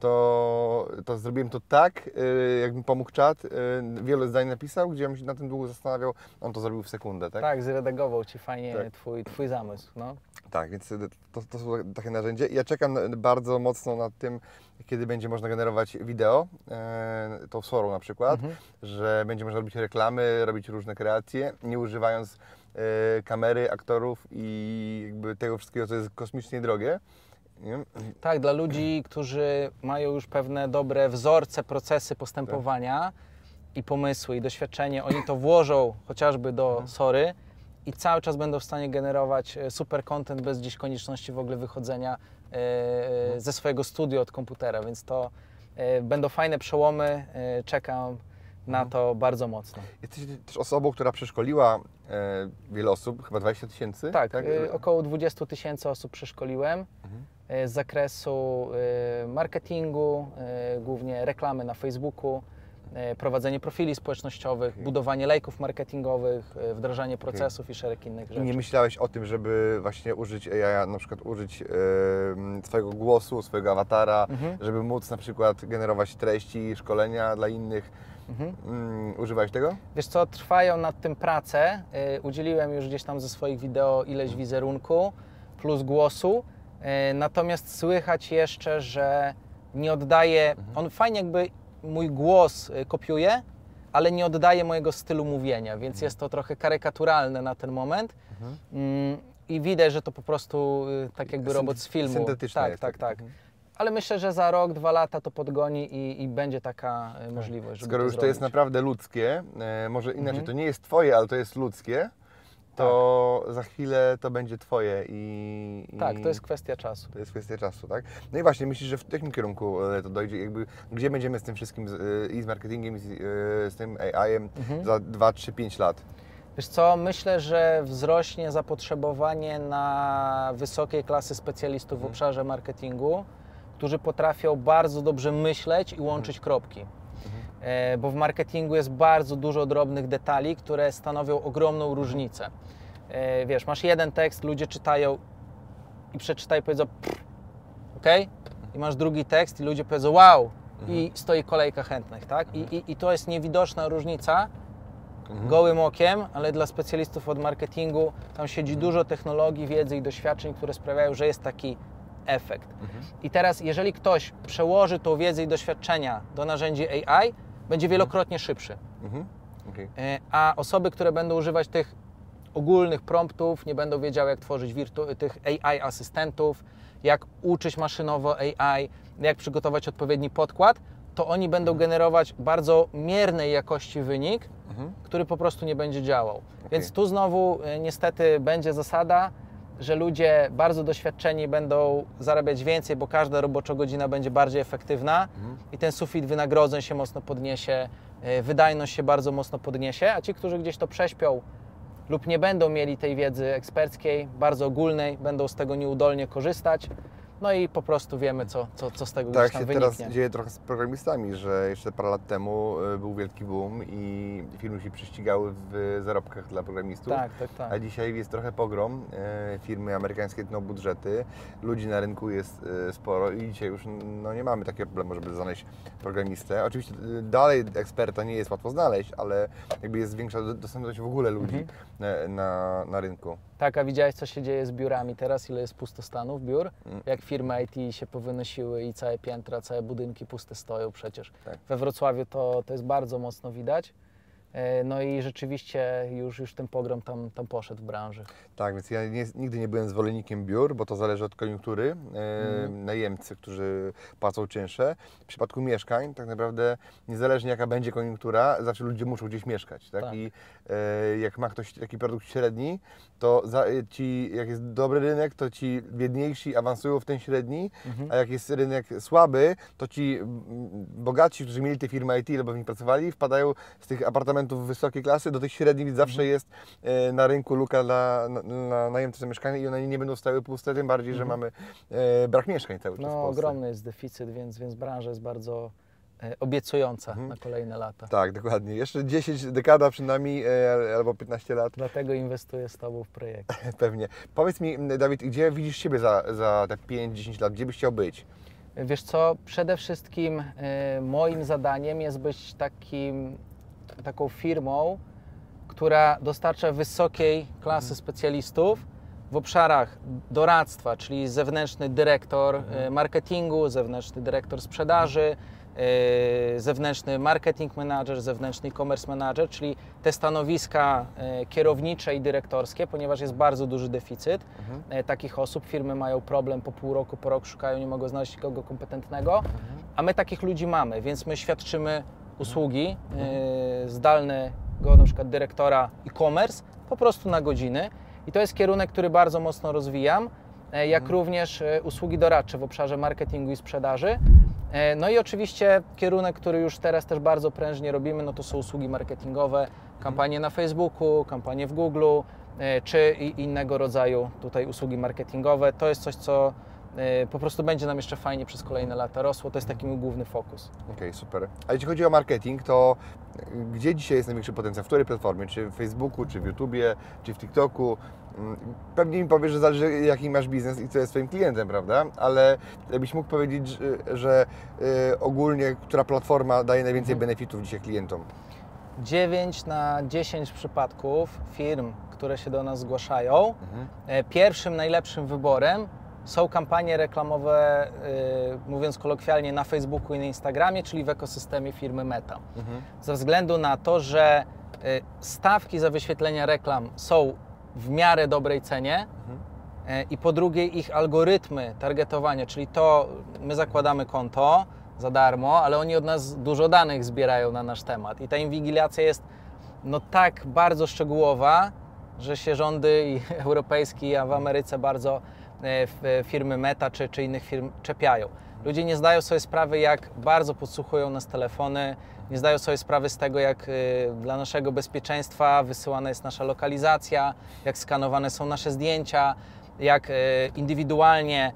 to, to zrobiłem to tak, e, jak mi pomógł czat, e, wiele zdań napisał, gdzie ja bym się na tym długo zastanawiał, on to zrobił w sekundę, tak? Tak, zredagował Ci fajnie Tak. twój, twój zamysł. No. Tak, więc to, to są takie narzędzia. Ja czekam na- bardzo mocno nad tym, kiedy będzie można generować wideo, e, tą Sorą na przykład, Mhm. że będzie można robić reklamy, robić różne kreacje, nie używając e, kamery, aktorów i jakby tego wszystkiego, co jest kosmicznie drogie. Nie? Tak, dla ludzi, którzy mają już pewne dobre wzorce, procesy postępowania i pomysły i doświadczenie, oni to włożą chociażby do Sory i cały czas będą w stanie generować e, super content bez gdzieś konieczności w ogóle wychodzenia e, ze swojego studia od komputera, więc to e, będą fajne przełomy, e, czekam na to bardzo mocno. Jesteś też osobą, która przeszkoliła e, wiele osób, chyba dwadzieścia tysięcy. Tak, e, około dwadzieścia tysięcy osób przeszkoliłem e, z zakresu e, marketingu, e, głównie reklamy na Facebooku, e, prowadzenie profili społecznościowych, budowanie lejków marketingowych, e, wdrażanie procesów i szereg innych I rzeczy. nie myślałeś o tym, żeby właśnie użyć A I, na przykład użyć e, swojego głosu, swojego awatara, Mhm. żeby móc na przykład generować treści, szkolenia dla innych. Mhm. Mm, używałeś tego? Wiesz co, trwają nad tym prace. Y, Udzieliłem już gdzieś tam ze swoich wideo ileś wizerunku plus głosu, y, natomiast słychać jeszcze, że nie oddaje, on fajnie jakby mój głos y, kopiuje, ale nie oddaje mojego stylu mówienia, więc jest to trochę karykaturalne na ten moment. Mm, I widać, że to po prostu y, tak jakby Syn- robot z filmu. syntetyczne Tak, jest, tak, tak. tak. Ale myślę, że za rok, dwa lata to podgoni i, i będzie taka y, możliwość, żeby Skoro to już to jest zrobić. naprawdę ludzkie, e, może inaczej, Mhm. to nie jest Twoje, ale to jest ludzkie, to za chwilę to będzie Twoje i... i Tak, to jest kwestia czasu. To jest kwestia czasu, tak? No i właśnie, myślisz, że w jakim kierunku e, to dojdzie? Jakby, gdzie będziemy z tym wszystkim, z, e, i z marketingiem, i z, e, z tym A I-em Mhm. za dwa, trzy, pięć lat? Wiesz co, myślę, że wzrośnie zapotrzebowanie na wysokiej klasy specjalistów w obszarze marketingu, którzy potrafią bardzo dobrze myśleć i łączyć kropki. E, bo w marketingu jest bardzo dużo drobnych detali, które stanowią ogromną różnicę. E, wiesz, masz jeden tekst, ludzie czytają i przeczytają i powiedzą ok? I masz drugi tekst i ludzie powiedzą wow! I stoi kolejka chętnych, tak? I, i, i to jest niewidoczna różnica gołym okiem, ale dla specjalistów od marketingu tam siedzi dużo technologii, wiedzy i doświadczeń, które sprawiają, że jest taki efekt. I teraz, jeżeli ktoś przełoży tą wiedzę i doświadczenia do narzędzi A I, będzie wielokrotnie szybszy. Mhm. Okay. E, A osoby, które będą używać tych ogólnych promptów, nie będą wiedziały, jak tworzyć wirtu- tych A I asystentów, jak uczyć maszynowo A I, jak przygotować odpowiedni podkład, to oni będą generować bardzo miernej jakości wynik, który po prostu nie będzie działał. Więc tu znowu e, niestety będzie zasada, że ludzie bardzo doświadczeni będą zarabiać więcej, bo każda robocza godzina będzie bardziej efektywna i ten sufit wynagrodzeń się mocno podniesie, e, wydajność się bardzo mocno podniesie, a ci, którzy gdzieś to prześpią lub nie będą mieli tej wiedzy eksperckiej, bardzo ogólnej, będą z tego nieudolnie korzystać. No i po prostu wiemy, co, co, co z tego Tak gdzieś tam się wyniknie. teraz dzieje trochę z programistami, że jeszcze parę lat temu e, był wielki boom i firmy się prześcigały w zarobkach dla programistów. Tak, tak, tak. A dzisiaj jest trochę pogrom. E, Firmy amerykańskie tną budżety, ludzi na rynku jest e, sporo i dzisiaj już no, nie mamy takiego problemu, żeby znaleźć programistę. Oczywiście e, dalej eksperta nie jest łatwo znaleźć, ale jakby jest większa do- dostępność w ogóle ludzi Mhm. na, na, na rynku. Tak, a widziałeś, co się dzieje z biurami teraz? Ile jest pustostanów biur? Jak firmy I T się powynosiły i całe piętra, całe budynki puste stoją przecież. Tak. We Wrocławiu to, to jest bardzo mocno widać. No i rzeczywiście już, już ten pogrom tam, tam poszedł w branży. Tak, więc ja nie, nigdy nie byłem zwolennikiem biur, bo to zależy od koniunktury. E, Mm. Najemcy, którzy płacą czynsze. W przypadku mieszkań tak naprawdę niezależnie jaka będzie koniunktura, zawsze ludzie muszą gdzieś mieszkać. Tak? Tak. I e, jak ma ktoś taki produkt średni, to za, ci, jak jest dobry rynek, to ci biedniejsi awansują w ten średni, Mhm. a jak jest rynek słaby, to ci mm, bogatsi, którzy mieli te firmy I T albo w nich pracowali, wpadają z tych apartamentów wysokiej klasy do tych średnich, więc zawsze jest e, na rynku luka dla na, na najemców za mieszkania i one nie będą stały puste, tym bardziej, że mamy e, brak mieszkań cały czas w No Polsce. ogromny jest deficyt, więc, więc branża jest bardzo e, obiecująca Mhm. na kolejne lata. Tak, dokładnie. Jeszcze dziesięć, dekada przed nami, e, albo piętnaście lat Dlatego inwestuję z Tobą w projekt. pewnie. Powiedz mi, Dawid, gdzie widzisz siebie za, za te pięć dziesięć lat? Gdzie byś chciał być? Wiesz co, przede wszystkim e, moim zadaniem jest być takim, taką firmą, która dostarcza wysokiej klasy specjalistów w obszarach doradztwa, czyli zewnętrzny dyrektor e, marketingu, zewnętrzny dyrektor sprzedaży, e, zewnętrzny marketing manager, zewnętrzny e-commerce manager, czyli te stanowiska e, kierownicze i dyrektorskie, ponieważ jest bardzo duży deficyt e, takich osób. Firmy mają problem po pół roku, po roku szukają, nie mogą znaleźć nikogo kompetentnego, a my takich ludzi mamy, więc my świadczymy usługi e, zdalnego na przykład dyrektora e-commerce po prostu na godziny i to jest kierunek, który bardzo mocno rozwijam, e, jak również e, usługi doradcze w obszarze marketingu i sprzedaży. E, no i oczywiście kierunek, który już teraz też bardzo prężnie robimy, no to są usługi marketingowe, kampanie na Facebooku, kampanie w Google, e, czy i innego rodzaju tutaj usługi marketingowe. To jest coś, co e, po prostu będzie nam jeszcze fajnie przez kolejne lata rosło. To jest taki mój główny fokus. Okej, super. A jeśli chodzi o marketing, to gdzie dzisiaj jest największy potencjał? W której platformie? Czy w Facebooku, czy w YouTubie, czy w TikToku? Pewnie mi powiesz, że zależy jaki masz biznes i kto jest Twoim klientem, prawda? Ale byś mógł powiedzieć, że, że y, ogólnie która platforma daje najwięcej Mhm. benefitów dzisiaj klientom? dziewięć na dziesięć przypadków firm, które się do nas zgłaszają, e, pierwszym najlepszym wyborem są kampanie reklamowe, y, mówiąc kolokwialnie, na Facebooku i na Instagramie, czyli w ekosystemie firmy Meta. Ze względu na to, że y, stawki za wyświetlenia reklam są w miarę dobrej cenie y, i po drugie ich algorytmy targetowania, czyli to my zakładamy konto za darmo, ale oni od nas dużo danych zbierają na nasz temat i ta inwigilacja jest no tak bardzo szczegółowa, że się rządy i europejskie, a w Ameryce bardzo w firmy Meta czy, czy innych firm czepiają. Ludzie nie zdają sobie sprawy, jak bardzo podsłuchują nas telefony, nie zdają sobie sprawy z tego, jak y, dla naszego bezpieczeństwa wysyłana jest nasza lokalizacja, jak skanowane są nasze zdjęcia, jak y, indywidualnie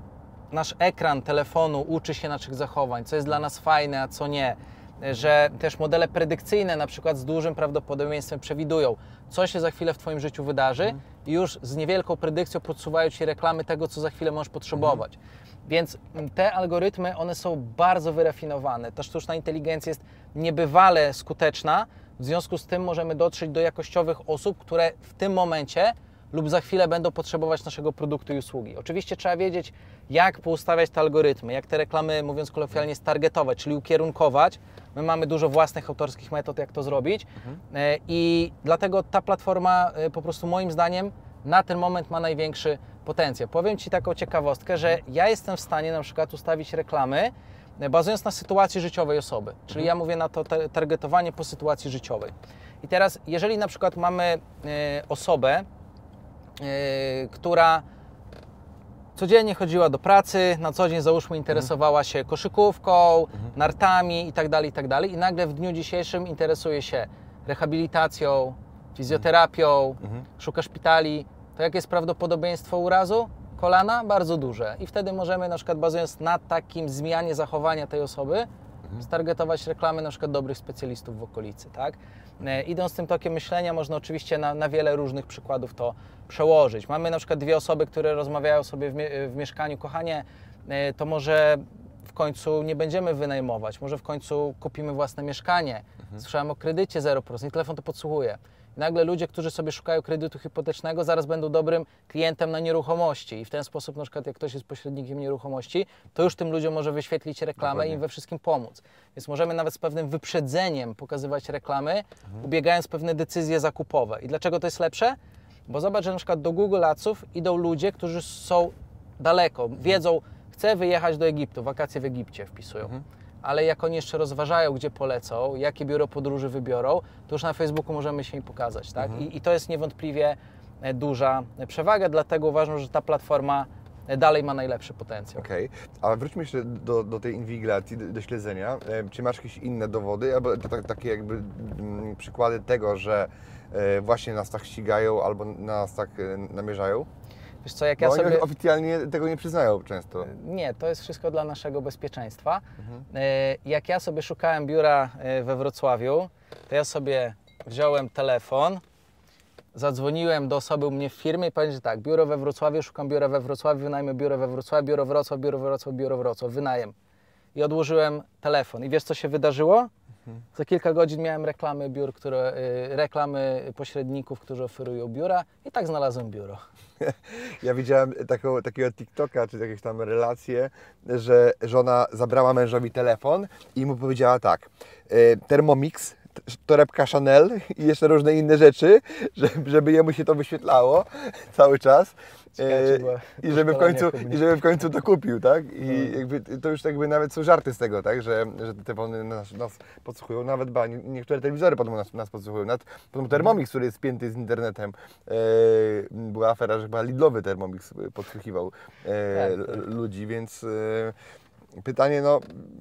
nasz ekran telefonu uczy się naszych zachowań, co jest dla nas fajne, a co nie. Że też modele predykcyjne na przykład z dużym prawdopodobieństwem przewidują, co się za chwilę w Twoim życiu wydarzy i już z niewielką predykcją podsuwają Ci reklamy tego, co za chwilę możesz potrzebować. Więc te algorytmy, one są bardzo wyrafinowane. Ta sztuczna inteligencja jest niebywale skuteczna, w związku z tym możemy dotrzeć do jakościowych osób, które w tym momencie lub za chwilę będą potrzebować naszego produktu i usługi. Oczywiście trzeba wiedzieć, jak poustawiać te algorytmy, jak te reklamy, mówiąc kolokwialnie, stargetować, czyli ukierunkować. My mamy dużo własnych autorskich metod, jak to zrobić mhm. i dlatego ta platforma po prostu moim zdaniem na ten moment ma największy potencjał. Powiem Ci taką ciekawostkę, że ja jestem w stanie na przykład ustawić reklamy bazując na sytuacji życiowej osoby, czyli mhm. ja mówię na to targetowanie po sytuacji życiowej. I teraz, jeżeli na przykład mamy osobę, Yy, która codziennie chodziła do pracy, na co dzień załóżmy interesowała się koszykówką, mhm. nartami itd., itd. i nagle w dniu dzisiejszym interesuje się rehabilitacją, fizjoterapią, mhm. szuka szpitali, to jakie jest prawdopodobieństwo urazu kolana? Bardzo duże. I wtedy możemy na przykład bazując na takim zmianie zachowania tej osoby mhm. stargetować reklamy na przykład dobrych specjalistów w okolicy, tak? Idąc tym tokiem myślenia, można oczywiście na, na wiele różnych przykładów to przełożyć. Mamy na przykład dwie osoby, które rozmawiają sobie w, mie w mieszkaniu, kochanie, to może w końcu nie będziemy wynajmować, może w końcu kupimy własne mieszkanie. Mhm. Słyszałem o kredycie zero procent i telefon to podsłuchuje. I nagle ludzie, którzy sobie szukają kredytu hipotecznego, zaraz będą dobrym klientem na nieruchomości i w ten sposób, na przykład jak ktoś jest pośrednikiem nieruchomości, to już tym ludziom może wyświetlić reklamę Dokładnie. i im we wszystkim pomóc. Więc możemy nawet z pewnym wyprzedzeniem pokazywać reklamy, mhm. ubiegając pewne decyzje zakupowe. I dlaczego to jest lepsze? Bo zobacz, że na przykład do Google Adsów idą ludzie, którzy są daleko, wiedzą, chcę wyjechać do Egiptu, wakacje w Egipcie wpisują. Mhm. Ale jak oni jeszcze rozważają, gdzie polecą, jakie biuro podróży wybiorą, to już na Facebooku możemy się im pokazać, tak? Mhm. I, I to jest niewątpliwie duża przewaga, dlatego uważam, że ta platforma dalej ma najlepszy potencjał. Okej, okay. A wróćmy jeszcze do, do tej inwigilacji, do, do śledzenia. E, czy masz jakieś inne dowody, albo t, t, takie jakby m, przykłady tego, że e, właśnie nas tak ścigają, albo nas tak e, namierzają? Wiesz co, jak ja Bo sobie... oni oficjalnie tego nie przyznają często. Nie, to jest wszystko dla naszego bezpieczeństwa. Mhm. Jak ja sobie szukałem biura we Wrocławiu, to ja sobie wziąłem telefon, zadzwoniłem do osoby u mnie w firmie i powiedziałem, że tak, biuro we Wrocławiu, szukam biura we Wrocławiu, wynajmę biuro we Wrocławiu, biuro Wrocław, biuro Wrocław, biuro Wrocław, wynajem. I odłożyłem telefon. I wiesz, co się wydarzyło? Mhm. Za kilka godzin miałem reklamy biur, które, reklamy pośredników, którzy oferują biura i tak znalazłem biuro. Ja widziałem taką, takiego TikToka, czy jakieś tam relacje, że żona zabrała mężowi telefon i mu powiedziała tak, Thermomix, torebka Chanel i jeszcze różne inne rzeczy, żeby, żeby jemu się to wyświetlało cały czas. E, I, żeby w końcu, I żeby w końcu to kupił, tak? I no. jakby to już jakby nawet są żarty z tego, tak? Że, że te telefony nas, nas podsłuchują. Nawet ba, niektóre telewizory potem nas, nas podsłuchują. Nawet potem Thermomix, który jest spięty z internetem. E, była afera, że chyba Lidlowy Thermomix podsłuchiwał e, tak, tak. ludzi, więc e, pytanie, no...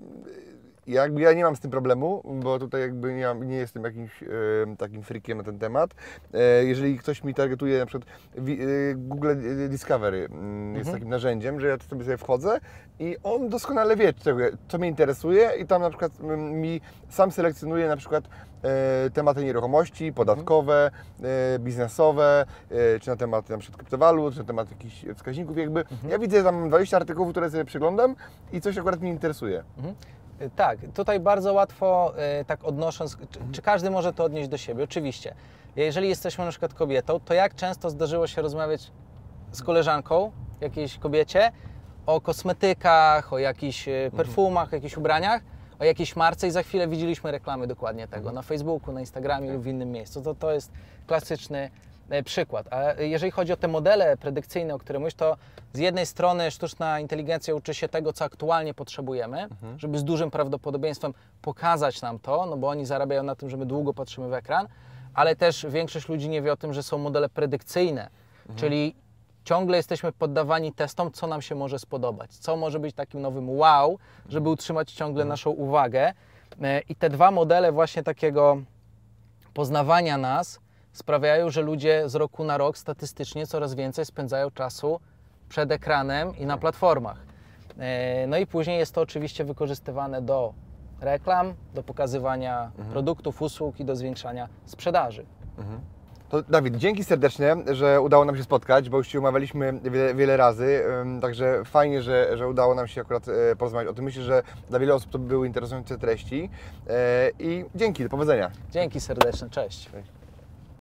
Jakby ja nie mam z tym problemu, bo tutaj jakby nie, mam, nie jestem jakimś e, takim freakiem na ten temat. E, jeżeli ktoś mi targetuje, na przykład wi, e, Google Discovery m, mhm. jest takim narzędziem, że ja sobie, sobie wchodzę i on doskonale wie, co, co mnie interesuje i tam na przykład m, mi sam selekcjonuje na przykład e, tematy nieruchomości, podatkowe, e, biznesowe, e, czy na temat na przykład kryptowalut, czy na temat jakichś wskaźników jakby. Mhm. Ja widzę tam dwadzieścia artykułów, które sobie przeglądam i coś akurat mnie interesuje. Mhm. Tak, tutaj bardzo łatwo, tak odnosząc, czy, czy każdy może to odnieść do siebie, oczywiście. Jeżeli jesteśmy na przykład kobietą, to jak często zdarzyło się rozmawiać z koleżanką, jakiejś kobiecie, o kosmetykach, o jakichś perfumach, o jakichś ubraniach, o jakiejś marce i za chwilę widzieliśmy reklamy dokładnie tego na Facebooku, na Instagramie lub w innym miejscu. To, to jest klasyczny przykład. A jeżeli chodzi o te modele predykcyjne, o których mówisz, to z jednej strony sztuczna inteligencja uczy się tego, co aktualnie potrzebujemy, mhm. żeby z dużym prawdopodobieństwem pokazać nam to, no bo oni zarabiają na tym, że my długo patrzymy w ekran, ale też większość ludzi nie wie o tym, że są modele predykcyjne, mhm. czyli ciągle jesteśmy poddawani testom, co nam się może spodobać, co może być takim nowym wow, żeby utrzymać ciągle mhm. naszą uwagę. I te dwa modele właśnie takiego poznawania nas sprawiają, że ludzie z roku na rok statystycznie coraz więcej spędzają czasu przed ekranem i na platformach. No i później jest to oczywiście wykorzystywane do reklam, do pokazywania mhm. produktów, usług i do zwiększania sprzedaży. Mhm. To Dawid, dzięki serdecznie, że udało nam się spotkać, bo już się umawialiśmy wiele, wiele razy, także fajnie, że, że udało nam się akurat porozmawiać o tym. Myślę, że dla wielu osób to były interesujące treści i dzięki, do powodzenia. Dzięki serdeczne, cześć. Cześć.